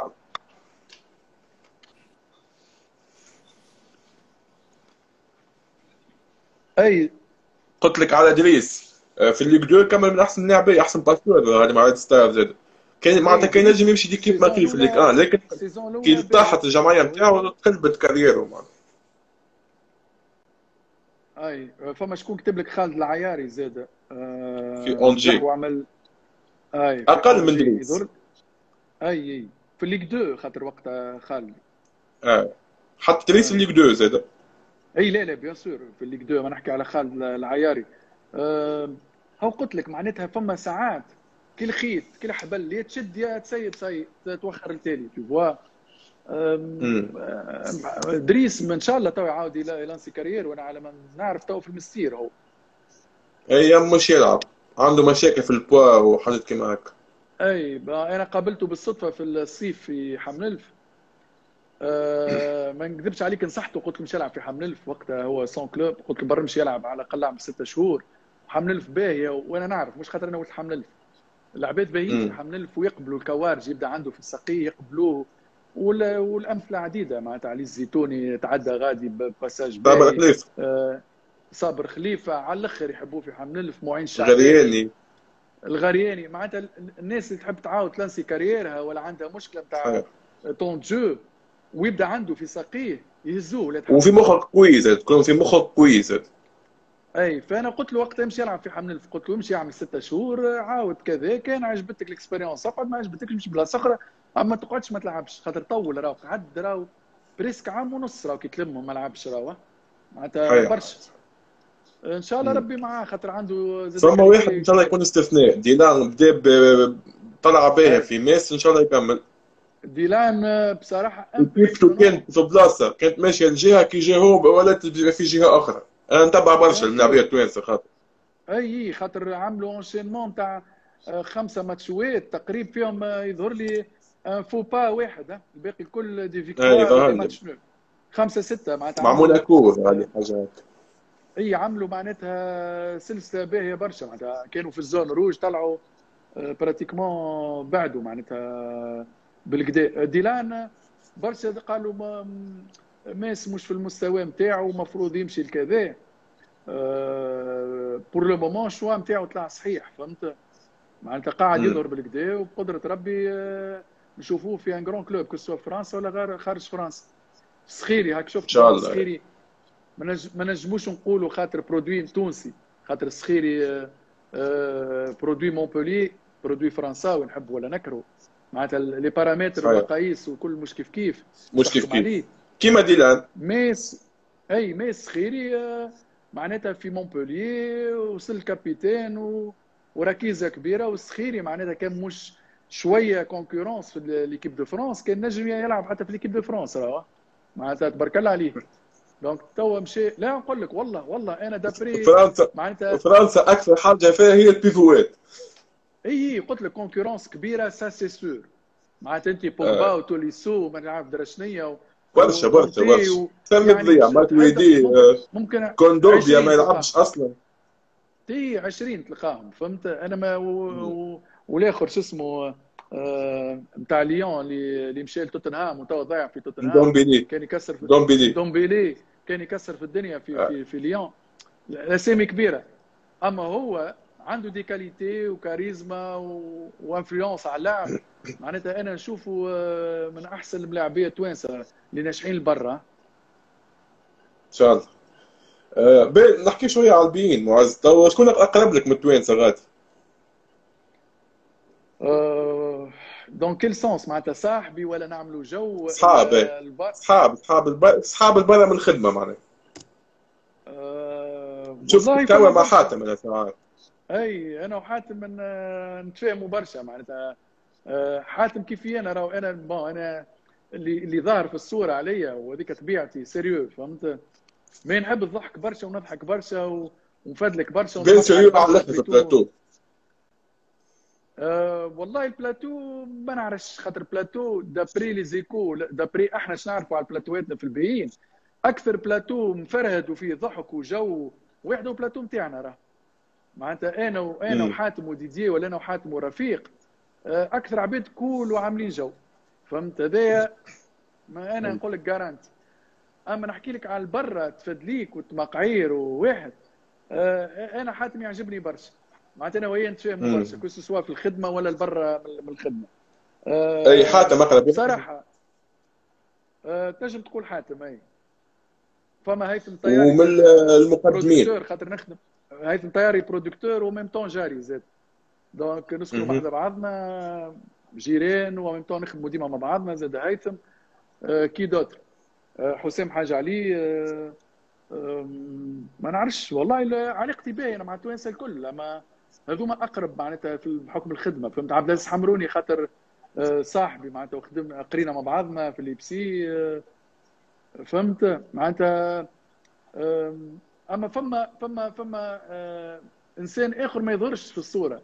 اي قلت لك على دريس في الليغ 2 كمل من احسن لاعبين، احسن باسور هذه مع ريد ستار زاد، كان معناتها كان نجم يمشي ديكيب ماكي في الليغ 1، لكن كي طاحت الجمعيه نتاعو قلبت كاريرو معنا. اي فما شكون كتب لك خالد العياري زاد في اونجي وعمل اي اقل من دريس. اي في الليغ 2 خاطر وقتها خالد حتى دريس الليغ 2 زاد. اي لا بيان سور في الليغ 2، ما نحكي على خالد العياري. هاو قلت لك معناتها فما ساعات كي الخيط كي الحبل يا تشد يا تسيب توخر التالي تو فوا. دريس ان شاء الله تو يعاود يلانسي كارير، وانا على ما نعرف تو في المستير هو. اي مش يلعب، عنده مشاكل في البوا وحاجات كيما هكا. اي انا قابلته بالصدفه في الصيف في حمللف، ما نكذبش عليك نصحته، قلت له مش يلعب في حمللف وقتها، هو سون كلوب، قلت له برا مش يلعب على الاقل عام 6 شهور، حمللف باهيه، وانا نعرف مش خاطر انا ولد حمللف، العباد باهيين في حمللف ويقبلوا الكوارج، يبدا عنده في السقيه يقبلوه، والامثله عديده معناتها، علي الزيتوني تعدى غادي بباساج باهي، صابر خليفه على الاخر يحبوه في حمللف، معين الشعباني الغرياني، معناتها الناس اللي تحب تعاود تلانسي كاريرها ولا عندها مشكله نتاع طون جو ويبدا عنده في ساقيه يهزوه، وفي مخك كويس، تكون في مخك كويس. اي فانا قلت له وقتها يمشي يلعب في حمللف، قلت له يمشي يعمل 6 شهور عاود كذا، كان عجبتك الاكسبيريونس اقعد، ما عجبتكش مش بلاصه اخرى، اما ما تقعدش ما تلعبش، خاطر طول راهو قعد راهو بريسك عام ونص راهو كي تلمهم ما لعبش راهو، معناتها برشا. ان شاء الله ربي معاه، خاطر عنده فما واحد ان شاء الله يكون استثناء، ديلان بدا طلع باهي اي في ميس ان شاء الله يكمل. ديلان بصراحه وكيفتو امبرسيونون. كانت في بلاصه كانت ماشيه لجهه كي جا هو ولات في جهه اخرى. انا نتبع برشا بيان اللاعبيه سور. التوانسه خاطر. اي خاطر عملوا انشينمون تاع 5 ماتشوات تقريب فيهم يظهر لي فو با واحد الباقي الكل دي اي فيكتوار ودي ظهر لي ماتش نول. 5-6 معناتها معموله عملوا كور هذه حاجات. اي عملوا معناتها سلسله باهيه برشا معناتها كانوا في الزون روج طلعوا براتيكمون بعدوا معناتها بالكدا ديلان برشا قالوا ماس مش في المستوى نتاعو المفروض يمشي لكذا. بور لو مومون الشوا نتاعو طلع صحيح فهمت معناتها قاعد يظهر بالكدا وبقدره ربي نشوفوه في ان جرون كلوب كسوا في فرنسا ولا غير خارج فرنسا. سخيري هاك ان شفت شاء بون الله. سخيري ما نجموش نقولوا خاطر برودوي تونسي خاطر السخيري برودوي مونبوليي برودوي فرنساوي نحب ولا نكره معناتها لي بارامتر صحيح والمقاييس وكل مش كيف كيف باش مش كيف تحكم كيف عليه. كيما ديلان. ميس اي ميس سخيري معناتها في مونبوليي وصل كابيتان وركيزه كبيره والسخيري معناتها كان مش شويه كونكورونس في ليكيب دو فرانس كان نجم يلعب حتى في ليكيب دو فرانس راه معناتها تبارك الله عليه. دونك توا مشى لا نقول لك والله انا دابري فرنسا معناتها فرنسا اكثر حاجه فيها هي البيفوات. اي قلت لك كونكورونس كبيره سا سي سور معناتها انت بوجبا آه. وتوليسو ما نعرف درشنية برشا برشا وكونتي برشا ثم يعني تضيع تهدف ماتويدي ممكن كوندوبيا ما 20 يلعبش تلقاهم اصلا. تي 20 تلقاهم فهمت انا ما والاخر شو اسمه نتاع ليون اللي مشى لتوتنهام وتوا ضايع في توتنهام دومبيلي كان يكسر في دومبيلي. دومبيلي كان يكسر في الدنيا في ليون الاسامي كبيره. اما هو عنده دي كاليتي وكاريزما وانفلونس على اللعب معناتها انا نشوفه من احسن الملاعبيه التوانسه اللي ناجحين لبرا. ان شاء الله. نحكي شويه على البيين معز. تو شكون اقرب لك من التوانسه غادي؟ دون كيل سونس معناتها صاحبي ولا نعملوا جو صحاب ولا البر. صحاب البرا من الخدمه معناها. شوف والله توا فما مع برشا. حاتم انا ساعات. اي انا وحاتم نتفاهموا برشا معناتها حاتم كيفي انا راهو انا بون انا اللي ظاهر في الصوره عليا وهذيك طبيعتي سيريو فهمت ما نحب الضحك برشا ونضحك برشا ونفدلك برشا بين ونتمطع سيريو على برشا في البلاتو. والله البلاتو ما نعرفش خاطر بلاتو دابري لي زيكو دابري احنا شنو نعرفوا على البلاتواتنا في البيين اكثر بلاتو مفرهد وفيه ضحك وجو واحد بلاتو نتاعنا راه معناتها انا وحاتم وديدي ولا انا وحاتم ورفيق اكثر عباد كول وعاملين جو فهمت هذايا ما انا نقول لك جارانتي. اما نحكي لك على البرة تفدليك وتمقعير وواحد انا حاتم يعجبني برشا معناتها انا وهي نتفاهموا برشا كل سواء في الخدمه ولا البرة من الخدمه. اي حاتم اقرب بصراحه تنجم تقول حاتم اي فما هيثم طياري ومن المقدمين خاطر نخدم هيثم طياري برودكتور وميم طون جاري زاد دونك نسكنوا مع بعضنا جيران وميم طون نخدموا ديما مع بعضنا زاد هيثم كي دوتر حسام حاجه علي ما نعرفش والله علاقتي باهيه انا مع التوانسه الكل اما هذوما اقرب معناتها في حكم الخدمه فهمت. عبد العزيز حمروني خاطر صاحبي معناتها وخدمنا قرينا مع بعضنا في الليبسي فهمت معناتها. اما فما انسان اخر ما يظهرش في الصوره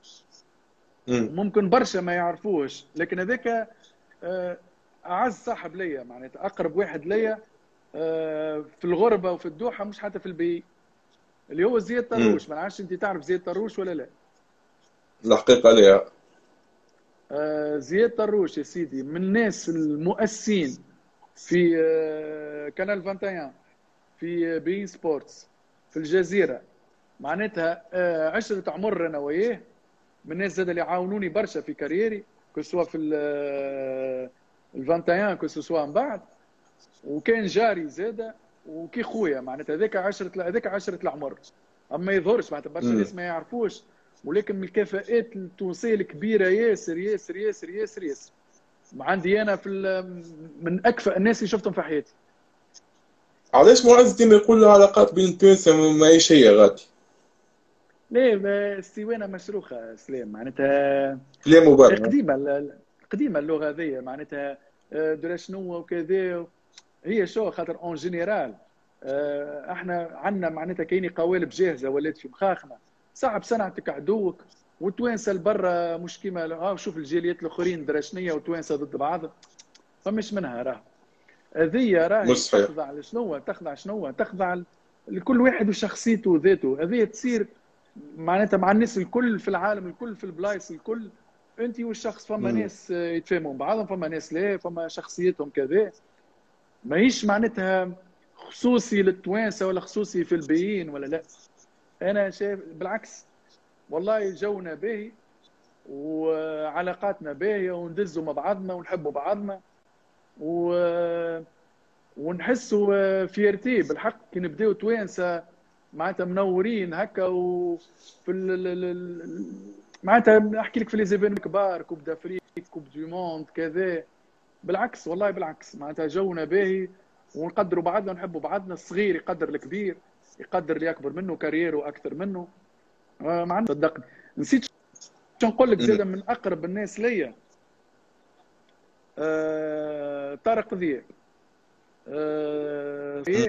ممكن برشا ما يعرفوش لكن هذاك اعز صاحب ليا معناتها اقرب واحد ليا في الغربه وفي الدوحه مش حتى في البي اللي هو زياد طروش. ما نعرفش انت تعرف زياد طروش ولا لا؟ الحقيقه لا. زياد طروش يا سيدي من الناس المؤسسين في كانال 21 في بي سبورتس في الجزيره معناتها عشرة عمر انا وياه من الناس زاد اللي عاونوني برشا في كاريري كو سوا في ال 21 كو سوا من بعد وكان جاري زاده وكي خويا معناتها هذاك عشرة العمر. اما يظهرش معناتها برشا ناس ما يعرفوش ولكن من الكفاءات التونسيه الكبيره ياسر ياسر ياسر ياسر ياسر عندي انا في من اكفأ الناس اللي شفتهم في حياتي. علاش معز ديما يقول العلاقات بين التوانسه ماهيش هي غادي؟ ليه استوانة مشروخة سلام معناتها لا مبالغه. قديمة قديمة اللغة هذه معناتها درا شنو وكذا. هي شو خاطر اون جينيرال احنا عندنا معناتها كاين قوالب جاهزه ولات في مخاخنا صعب صنعتك عدوك. والتوانسه لبرا مش كيما شوف الجاليات الاخرين درشنيه وتوانسه ضد بعض فمش منها راه. هذه مش راهي صحيح. تخضع لشنو تخضع شنو تخضع لكل واحد وشخصيته وذاته. هذه تصير معناتها مع الناس الكل في العالم الكل في البلايص الكل. انت والشخص فما مم. ناس يتفاهموا بعضهم فما ناس لا فما شخصيتهم كذا. ماهيش معناتها خصوصي للتوانسه ولا خصوصي في البيين ولا لا. انا شايف بالعكس والله جونا باهي وعلاقاتنا باهيه وندزوا مع بعضنا ونحبوا بعضنا و... ونحسوا فيرتي بالحق كي نبداو توانسه معناتها منورين هكا وفي معناتها نحكي لك في لي زيفين كبار كوب دافريك كوب دو موند كذا. بالعكس والله بالعكس معناتها جونا باهي ونقدروا بعضنا ونحبوا بعضنا. الصغير يقدر الكبير يقدر اللي اكبر منه كاريره اكثر منه. معناتها صدقني نسيت شو نقول لك مم. زاده من اقرب الناس ليا طارق ذياب. مم. ايه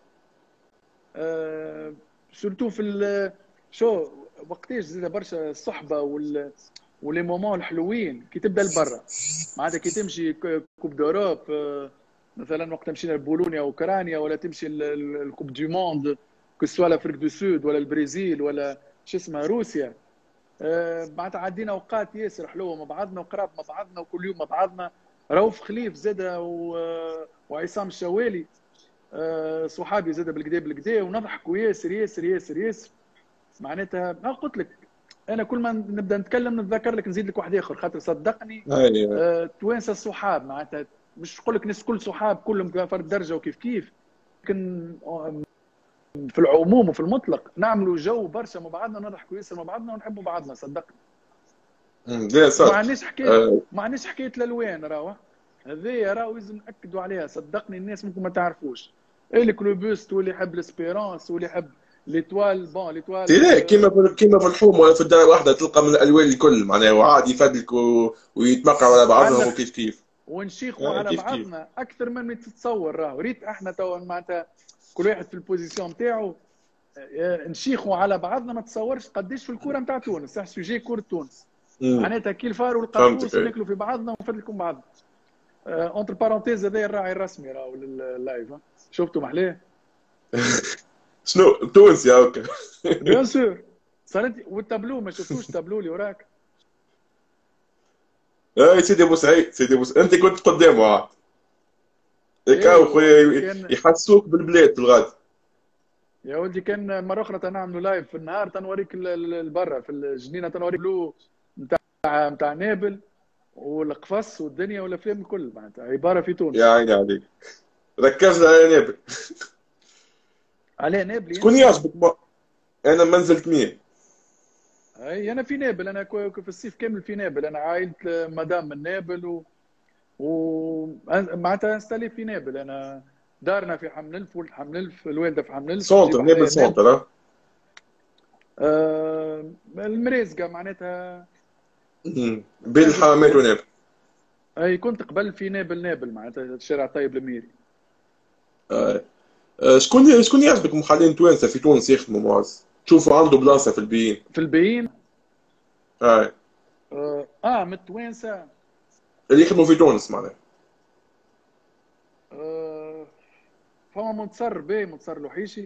سورتو في شو وقتاش زاد برشا الصحبه ولي مومون الحلوين كي تبدا لبرا معناتها كي تمشي كوب دوروب مثلا وقت مشينا لبولونيا واوكرانيا ولا تمشي الكوب دو موند كسوا لافريك دو سود ولا البرازيل ولا شو اسمها روسيا. معناتها عدينا اوقات ياسر حلوه مع بعضنا وقراب مع بعضنا وكل يوم مع بعضنا. رؤوف خليف زاده وعصام الشوالي صحابي زاده بالكدا بالكدا ونضحكوا ياسر ياسر ياسر ياسر. معناتها ما قلت لك انا كل ما نبدا نتكلم نتذكر لك نزيد لك واحد اخر خاطر صدقني هاي. توانسه الصحاب معناتها مش نقول لك ناس كل صحاب كلهم فرد درجه وكيف كيف. لكن في العموم وفي المطلق نعملوا جو برشا مع بعضنا نضحكوا ياسر مع بعضنا ونحبوا بعضنا صدقني. لا وما صح. عندناش حكايه ما عندناش حكايه الالوان راهو. هذه راهو لازم ناكدوا عليها صدقني. الناس ممكن ما تعرفوش الكلوبوست واللي يحب الاسبيرونس واللي يحب ليتوال بون لا، ليتوال. كيما في الحوم ولا في الدار واحده تلقى من الالوان الكل معناها وعادي يفدلك ويتمقعوا على بعضهم على وكيف كيف. ونشيخوا على كيف كيف. بعضنا اكثر من ما تتصور. راهو ريت احنا تو معناتها كل واحد في البوزيسيون نتاعو نشيخوا على بعضنا. ما تصورش قديش في الكوره نتاع تونس صح سوجي كوره تونس مم. معناتها كي الفار فهمتك. والقرطوس ناكلوا في بعضنا ونفدلكم بعض. اونتر بارونتيز هذا الراعي الرسمي راهو لللايف شفتوا محلاه. شنو تونسي هاكا. بيان سور صارت والتابلو ما شفتوش التابلو اللي وراك. اي سيدي ابو سعيد، سيدي ابو سعيد، انت كنت قدامه عاد. هيك ايه خويا وكان يحسوك بالبلاد في الغد. يا ولدي كان مره اخرى تنعملوا لايف في النهار تنوريك البرا في الجنينه تنوريك بلو نتاع نابل والقفص والدنيا والافلام الكل معناتها عباره في يا تونس. عيني عليك، ركزنا على نابل. عليه نابلي شكون انت. يعجبك انا منزلت مين؟ اي انا في نابل انا في الصيف كامل في نابل. انا عائله مدام من نابل معناتها انستالي في نابل. انا دارنا في حمللف ولد حمللف الوالده في حمللف سونتر، نجيب نابل حدايا نابل. سونتر ها. المريزقه معناتها. بين الحرمين ونابل. اي كنت قبل في نابل معناتها شارع طيب الميري. آه. شكون يعجبك محللين توانسه في تونس يخدموا معز تشوفوا عنده بلاصه في البيين؟ في البيين آه. من التوانسه اللي يخدموا في تونس معناها. فما منتصر لوحيشي.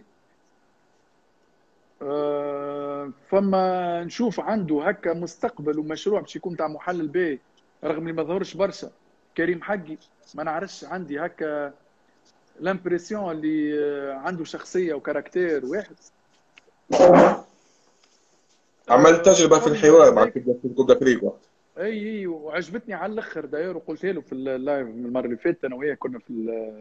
فما نشوف عنده هكا مستقبل ومشروع باش يكون تاع محلل باهي رغم اللي ما ظهرش برشا. كريم حقي ما نعرفش عندي هكا لامبرسيون اللي عنده شخصيه وكاركتير واحد. عملت تجربه في فما الحوار مع هذاك كوب دافريك. اي وعجبتني على الاخر داير وقلت له في اللايف من المره اللي فاتت انا وياه كنا في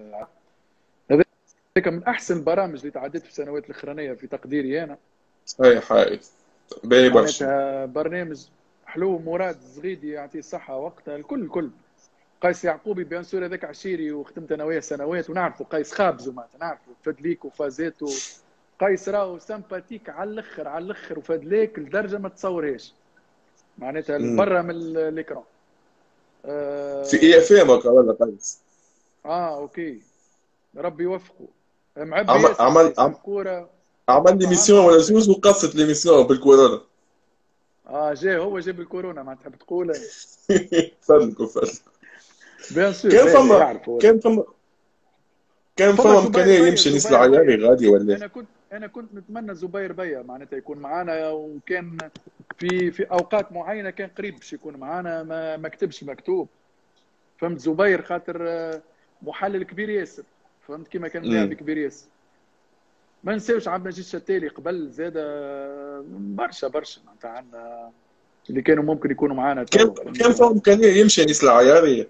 هذاك من احسن البرامج اللي تعديت في السنوات الاخرانيه في تقديري انا. صحيح هاي باهي برشا. معناتها برنامج حلو. مراد الزغيدي يعطيه الصحه وقتها الكل. قيس يعقوبي بيان سور هذاك عشيري وخدمت انا وياه سنوات ونعرفه. قيس خابزو معناتها نعرفه فدليك وفازاته قيس راهو سامباتيك على الاخر على الاخر، وفادليك لدرجه ما تصورهاش، معناتها امم. برا من الاكران. في اي اف ام ولا قيس؟ اوكي، ربي يوفقه. معبي عمل ياسر عمل قيس على الكوره، عمل لي فهمها ميسيون ولا برشا. زوز وقصت لي ميسيون بالكورونا. هو جاب الكورونا، ما تحب تقول. فضلكم فضلكم. بيان سور كان باهي فما يعرف هو. كان فما كان فما فما زبير امكانيه بيا، يمشي نيس زبير العياري بيا. غادي ولا؟ انا كنت نتمنى زبير بيا معناتها يكون معنا، وكان في اوقات معينه كان قريب باش يكون معنا، ما كتبش مكتوب. فهمت زبير خاطر محلل كبير ياسر، فهمت كيما كان ملاعب امم. كبير ياسر. ما نساوش عبد المجيد الشتالي قبل زاد، برشا برشا معناتها عندنا اللي كانوا ممكن يكونوا معنا كان توا، كان فهمت. فما امكانيه يمشي نيس العياري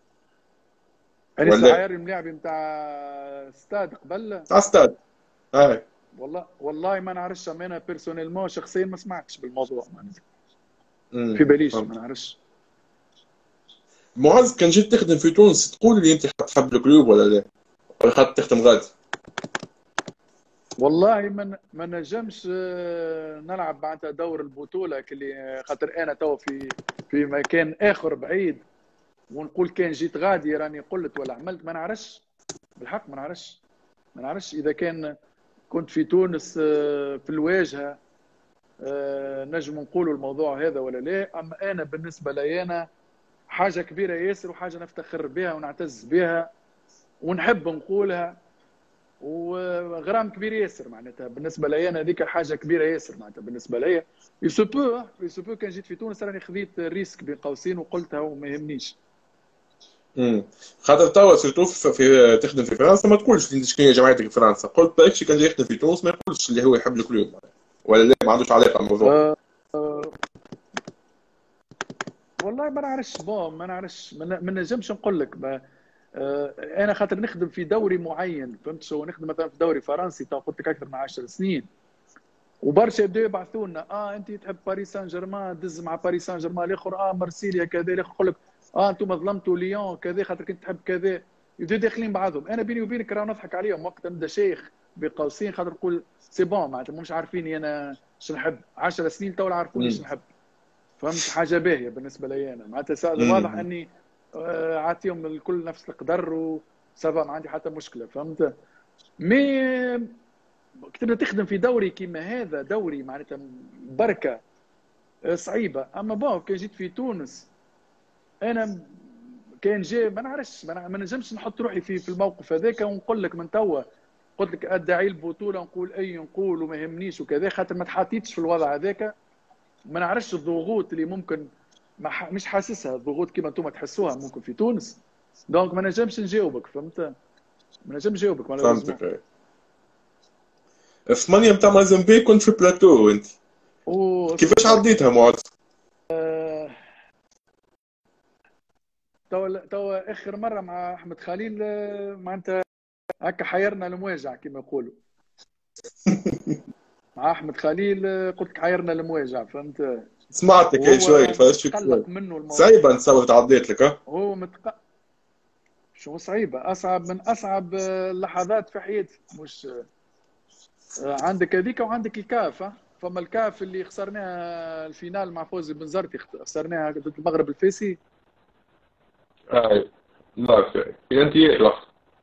انيس ولا؟ العياري الملاعب نتاع ستاد قبل. على استاد. هاي. والله ما نعرفش، انا بيرسونيلمون شخصيا ما سمعتش بالموضوع معناتها. في امم. باليش ما فهمت. نعرفش. معز، كان جيت تخدم في تونس تقول لي انت حتحب الكلوب ولا لا؟ ولا خاطر تخدم غادي؟ والله ما نجمش نلعب معناتها دور البطوله اللي خاطر انا تو في مكان اخر بعيد، ونقول كان جيت غادي راني قلت ولا عملت، ما نعرفش بالحق، ما نعرفش اذا كان كنت في تونس في الواجهه نجم نقولوا الموضوع هذا ولا لا. اما انا بالنسبه لي انا حاجه كبيره ياسر، وحاجه نفتخر بها ونعتز بها ونحب نقولها، وغرام كبير ياسر معناتها بالنسبه لي انا. هذيك حاجه كبيره ياسر معناتها بالنسبه لي. يسوبو كان جيت في تونس راني خذيت ريسك بين قوسين وقلتها وما يهمنيش. امم. خاطر توا سيرتو تخدم في فرنسا، ما تقولش اللي شكون جماعتك في فرنسا. قلت بالك شي كان جاي يخدم في تونس ما يقولش اللي هو يحب الكلوب ولا لا، ما عندوش علاقه الموضوع. أه والله ما نعرفش، ما نعرفش، ما نجمش نقول لك. انا خاطر نخدم في دوري معين، فهمت شو نخدم مثلا في دوري فرنسي تو قلت لك اكثر من 10 سنين، وبرشا يبداو يبعثوا لنا انت تحب باريس سان جيرمان دز مع باريس سان جيرمان، الاخر مارسيليا كذا، الاخر يقول لك انتم ظلمتوا ليون كذا خاطر كنت تحب كذا، يبداو داخلين بعضهم. انا بيني وبينك راه نضحك عليهم وقت نبدا شيخ بقوسين، خاطر نقول سي بون معناتها مش عارفيني انا اش نحب. 10 سنين تو عرفوني اش امم. نحب، فهمت. حاجه باهيه بالنسبه لي انا معناتها واضح امم. اني عاطيهم الكل نفس القدر وسافا، ما عندي حتى مشكله، فهمت. مي كتبنا تخدم في دوري كيما هذا، دوري معناتها بركه صعيبه. اما بون كان جيت في تونس انا كان جاي ما نعرفش، ما نجمش نحط روحي في الموقف هذاك ونقول لك من توا. قلت لك ادعي البطوله نقول نقول وما يهمنيش وكذا، خاطر ما تحطيتش في الوضع هذاك. ما نعرفش الضغوط اللي ممكن مش حاسسها، الضغوط كيما انتم تحسوها ممكن في تونس. دونك ما نجمش نجاوبك، فهمت. ما نجمش نجاوبك مالوريزمون. فهمتك. ثمانية متاع مازمبيق كنت في بلاتو انت، كيفاش واصبر. عديتها معز؟ توا اخر مره مع احمد خليل معناتها هكا حيرنا المواجع كما يقولوا. مع احمد خليل قلت لك حيرنا المواجع، فهمت. سمعتك اي شوي، وهو فرشت فيك شوي. متقلق منه الموضوع. صعيبة نتصور تعديت لك ها؟ هو شو صعيبه، اصعب من اصعب اللحظات في حياتي. مش عندك هذيك وعندك الكاف. فما الكاف اللي خسرناها الفينال مع فوزي بن زرتي، خسرناها ضد المغرب الفيسي. اي. لا في انت لا.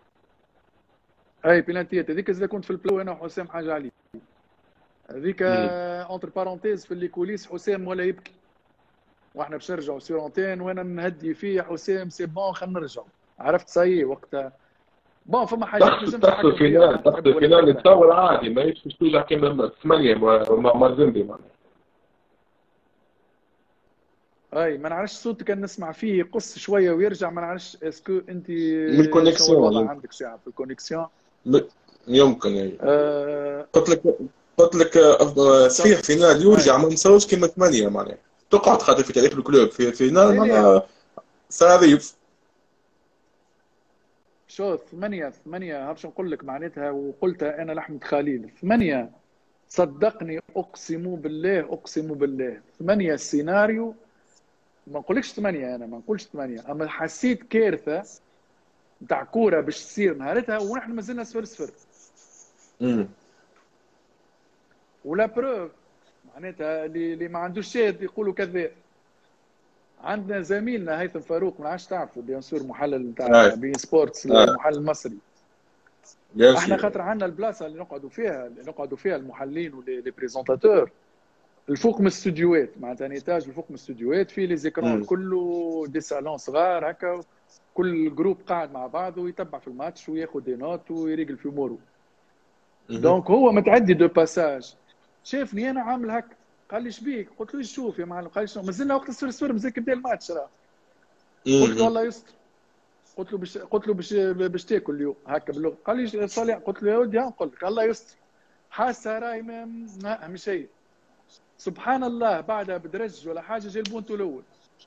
اي بينالتيات هذيك اذا كنت في البلو انا وحسام حاجه علي. هذيك اونتر بارونتيز في الليكوليس، حسام ولا يبكي واحنا باش نرجعوا سيرونتين، وانا نهدي فيه حسام سي بون خلينا نرجعوا. عرفت سي وقتها بون فما حاجات نجم تحصل تحكم فيها فينال، تحب تحصل ولا فينال تكره. يتطور عادي، ما يمشيش توجع كيما ثمانية مع مازيمبي معناها. اي ما نعرفش صوتك كان نسمع فيه يقص شويه ويرجع، ما نعرفش اسكو انت من شنو الوضع الكونيكسيون عندك ساعه في الكونيكسيون. م- يمكن يعني. أه... قلت لك قلت لك صحيح فينال اي يرجع ما نساوش كيما ثمانية معناها. تقعد خاطر في تاريخ الكلوب في فينال لا معناها صاريف. شو ثمانية هبش نقول لك معناتها، وقلتها انا لاحمد خليل. ثمانية صدقني اقسم بالله اقسم بالله، ثمانية السيناريو. ما نقولكش ثمانية، انا ما نقولش ثمانية، اما حسيت كارثة نتاع كورة باش تصير نهارتها ونحن مازلنا 0-0. امم. ولا بروف معناتها اللي ما عندوش شاهد يقولوا كذاب. عندنا زميلنا هيثم فاروق، ما عادش تعرفوا بيان سور، محلل نتاع بي سبورتس، المحلل المصري. احنا خاطر عندنا البلاصه اللي نقعدوا فيها المحللين ولي بريزونتاتور الفوق من الاستوديوهات، معناتها نيتاج الفوق من الاستوديوهات في لي زيكرون كله دي سالون صغار هكا، كل جروب قاعد مع بعضه ويتبع في الماتش وياخذ دي نوت ويريقل في اموره. دونك هو متعدي دو باساج، شافني انا عامل هكا، قال لي شبيك؟ قلت له شوف يا معلم، قال لي شنو؟ مازلنا وقت السور مازال بدا الماتش راه. قلت له الله يستر، قلت له باش تاكل اليوم هكا باللغه. قال لي صالح، قلت له يا ودي نقول لك الله يستر، حاسه راهي مش هي. سبحان الله بعدها بدرج ولا حاجه جا البونتو الاول،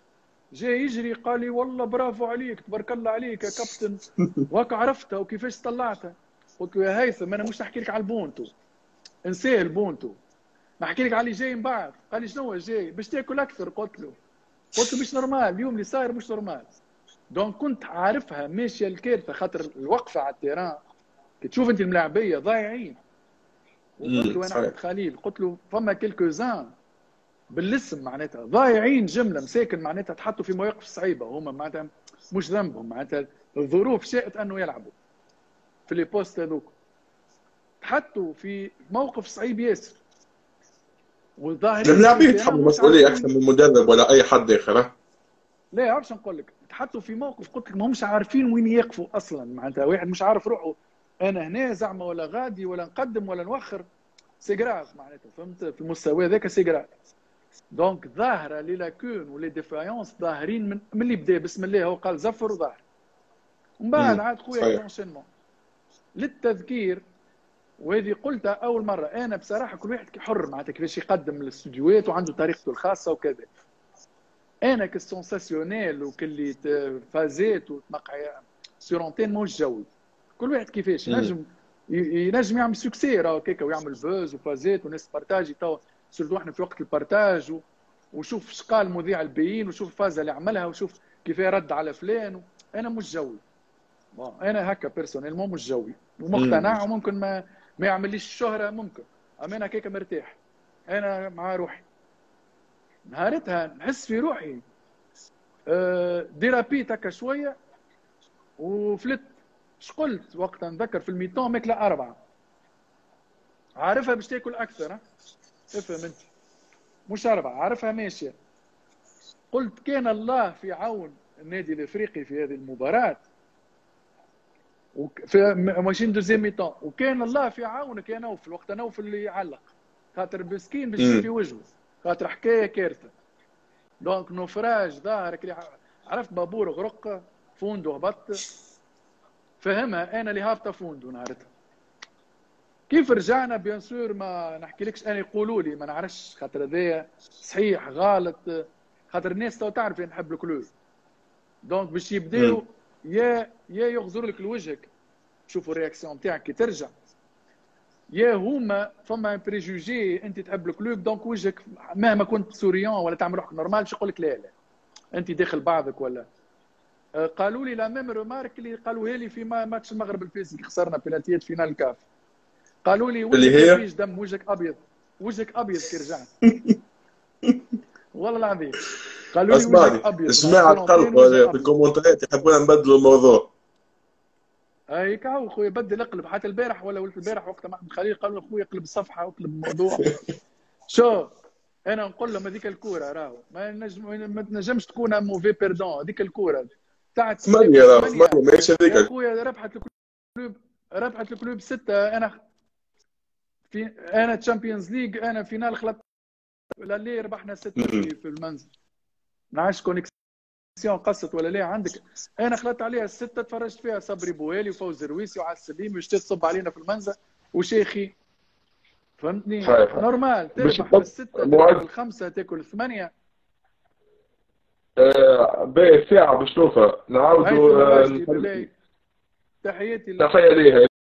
جا يجري قال لي والله برافو عليك تبارك الله عليك يا كابتن، وهكا عرفتها وكيفاش طلعتها. قلت له يا هيثم انا مش نحكي لك على البونتو، انساه البونتو، نحكي لك على اللي جاي من بعد. قال لي شنو هو جاي؟ باش تاكل اكثر. قلت له مش نورمال اليوم اللي صاير مش نورمال. دونك كنت عارفها ماشيه الكارثه، خاطر الوقفه على التيران كي تشوف انت الملاعبيه ضايعين. وقلت له انا احمد خليل، قلت له فما كيلكوزان بالاسم معناتها ضايعين جمله، مساكن معناتها تحطوا في مواقف صعيبه، هما معناتها مش ذنبهم، معناتها الظروف شاءت انه يلعبوا في لي بوست هذوك، تحطوا في موقف صعيب ياسر. والظاهرين اللاعبين يتحملوا مسؤوليه اكثر من المدرب ولا اي حد اخر. لا عرفش نقول لك، تحطوا في موقف قلت لك ما همش عارفين وين يقفوا اصلا، معناتها واحد مش عارف روحه انا هنا زعما ولا غادي ولا نقدم ولا نوخر، سي جراف معناتها، فهمت؟ في المستوى هذاك سي جراف. دونك ظاهره لي لاكون ولي ديفايونس ظاهرين من اللي بدا بسم الله، هو قال زفر وظاهر، ومن بعد عاد خويا لونشينمون للتذكير. وهذه قلتها اول مره، انا بصراحه كل واحد حر معناتها كيفاش يقدم الاستوديوهات وعنده طريقته الخاصه وكذا. انا كسونساسيونيل وكلي فازيت وتنقع سورونتين موش جوي، كل واحد كيفاش ينجم يعمل سوكسي راه هكاك ويعمل بوز وفازيت وناس بارتاجي. تو سيرتو احنا في وقت البارتاج وشوف اش قال مذيع البيين وشوف الفازه اللي عملها وشوف كيف رد على فلان. انا مش جوي، انا هكا بيرسونيلمون مش جوي ومقتنع، وممكن ما يعمليش الشهره ممكن، اما انا هكاك مرتاح، انا مع روحي. نهارتها نحس في روحي ديرابيت هكا شويه وفلت. اش قلت وقتها؟ نذكر في الميتون ماكله 4، عارفها باش تاكل اكثر، افهم انت، مش 4، عارفها ماشيه. قلت كان الله في عون النادي الافريقي في هذه المباراه في ماشيين دوزيام ميتون، وكان الله في عونك يا نوفل، وقت نوفل اللي يعلق خاطر مسكين باش في وجهه، خاطر حكايه كارثه. دونك نوفراج ظاهرك، عرفت بابور غرق فوندو هبط، فهمها انا اللي هابطه فوندو نهارتها. كيف رجعنا بيان سور ما نحكيلكش، انا يقولوا لي ما نعرفش، خاطر هذايا صحيح غلط، خاطر الناس تو تعرف نحب الكلوب. دونك باش يبداو يا يغزر لك لوجهك، شوفوا الرياكسيون نتاعك كي ترجع، يا هما فما بريجوجي انت تحب الكلوب، دونك وجهك مهما كنت سوريان ولا تعمل روحك نورمال باش يقول لك لا انت داخل بعضك. ولا قالوا لي لا ميم رومارك اللي قالوها لي في ماتش المغرب الفيزي خسرنا بلانتيات فينال كاف، قالوا لي وجهك فيش دم، وجهك ابيض، وجهك ابيض كي رجعت. والله العظيم قالوا لي وجهك ابيض. جماعه القلب في الكومنتات يحبون نبدلوا الموضوع. اي كاو خويا بدل اقلب، حتى البارح ولا ولت البارح وقت مع احمد خليل قالوا خويا اقلب الصفحه واقلب الموضوع. شو انا نقول لهم هذيك الكوره راهو ما تنجمش تكون موفي بيردون، هذيك الكوره تاعت 8 راه 8 ماشي هذيك يا خويا، ربحت الكلوب 6. انا تشامبيونز ليج، انا فينال خلطت اللي ربحنا 6 في المنزل، ما عادش كونيكسيون قصت ولا لا عندك. انا خلطت عليها 6 تفرجت فيها صبري بوالي وفوز الرويسي وعلى السليم، مش تصب علينا في المنزل وشيخي، فهمتني؟ نورمال تربح بال6 تاكل 5 تاكل 8. باهي ساعه باش نوفى نعاودوا. تحياتي ليها.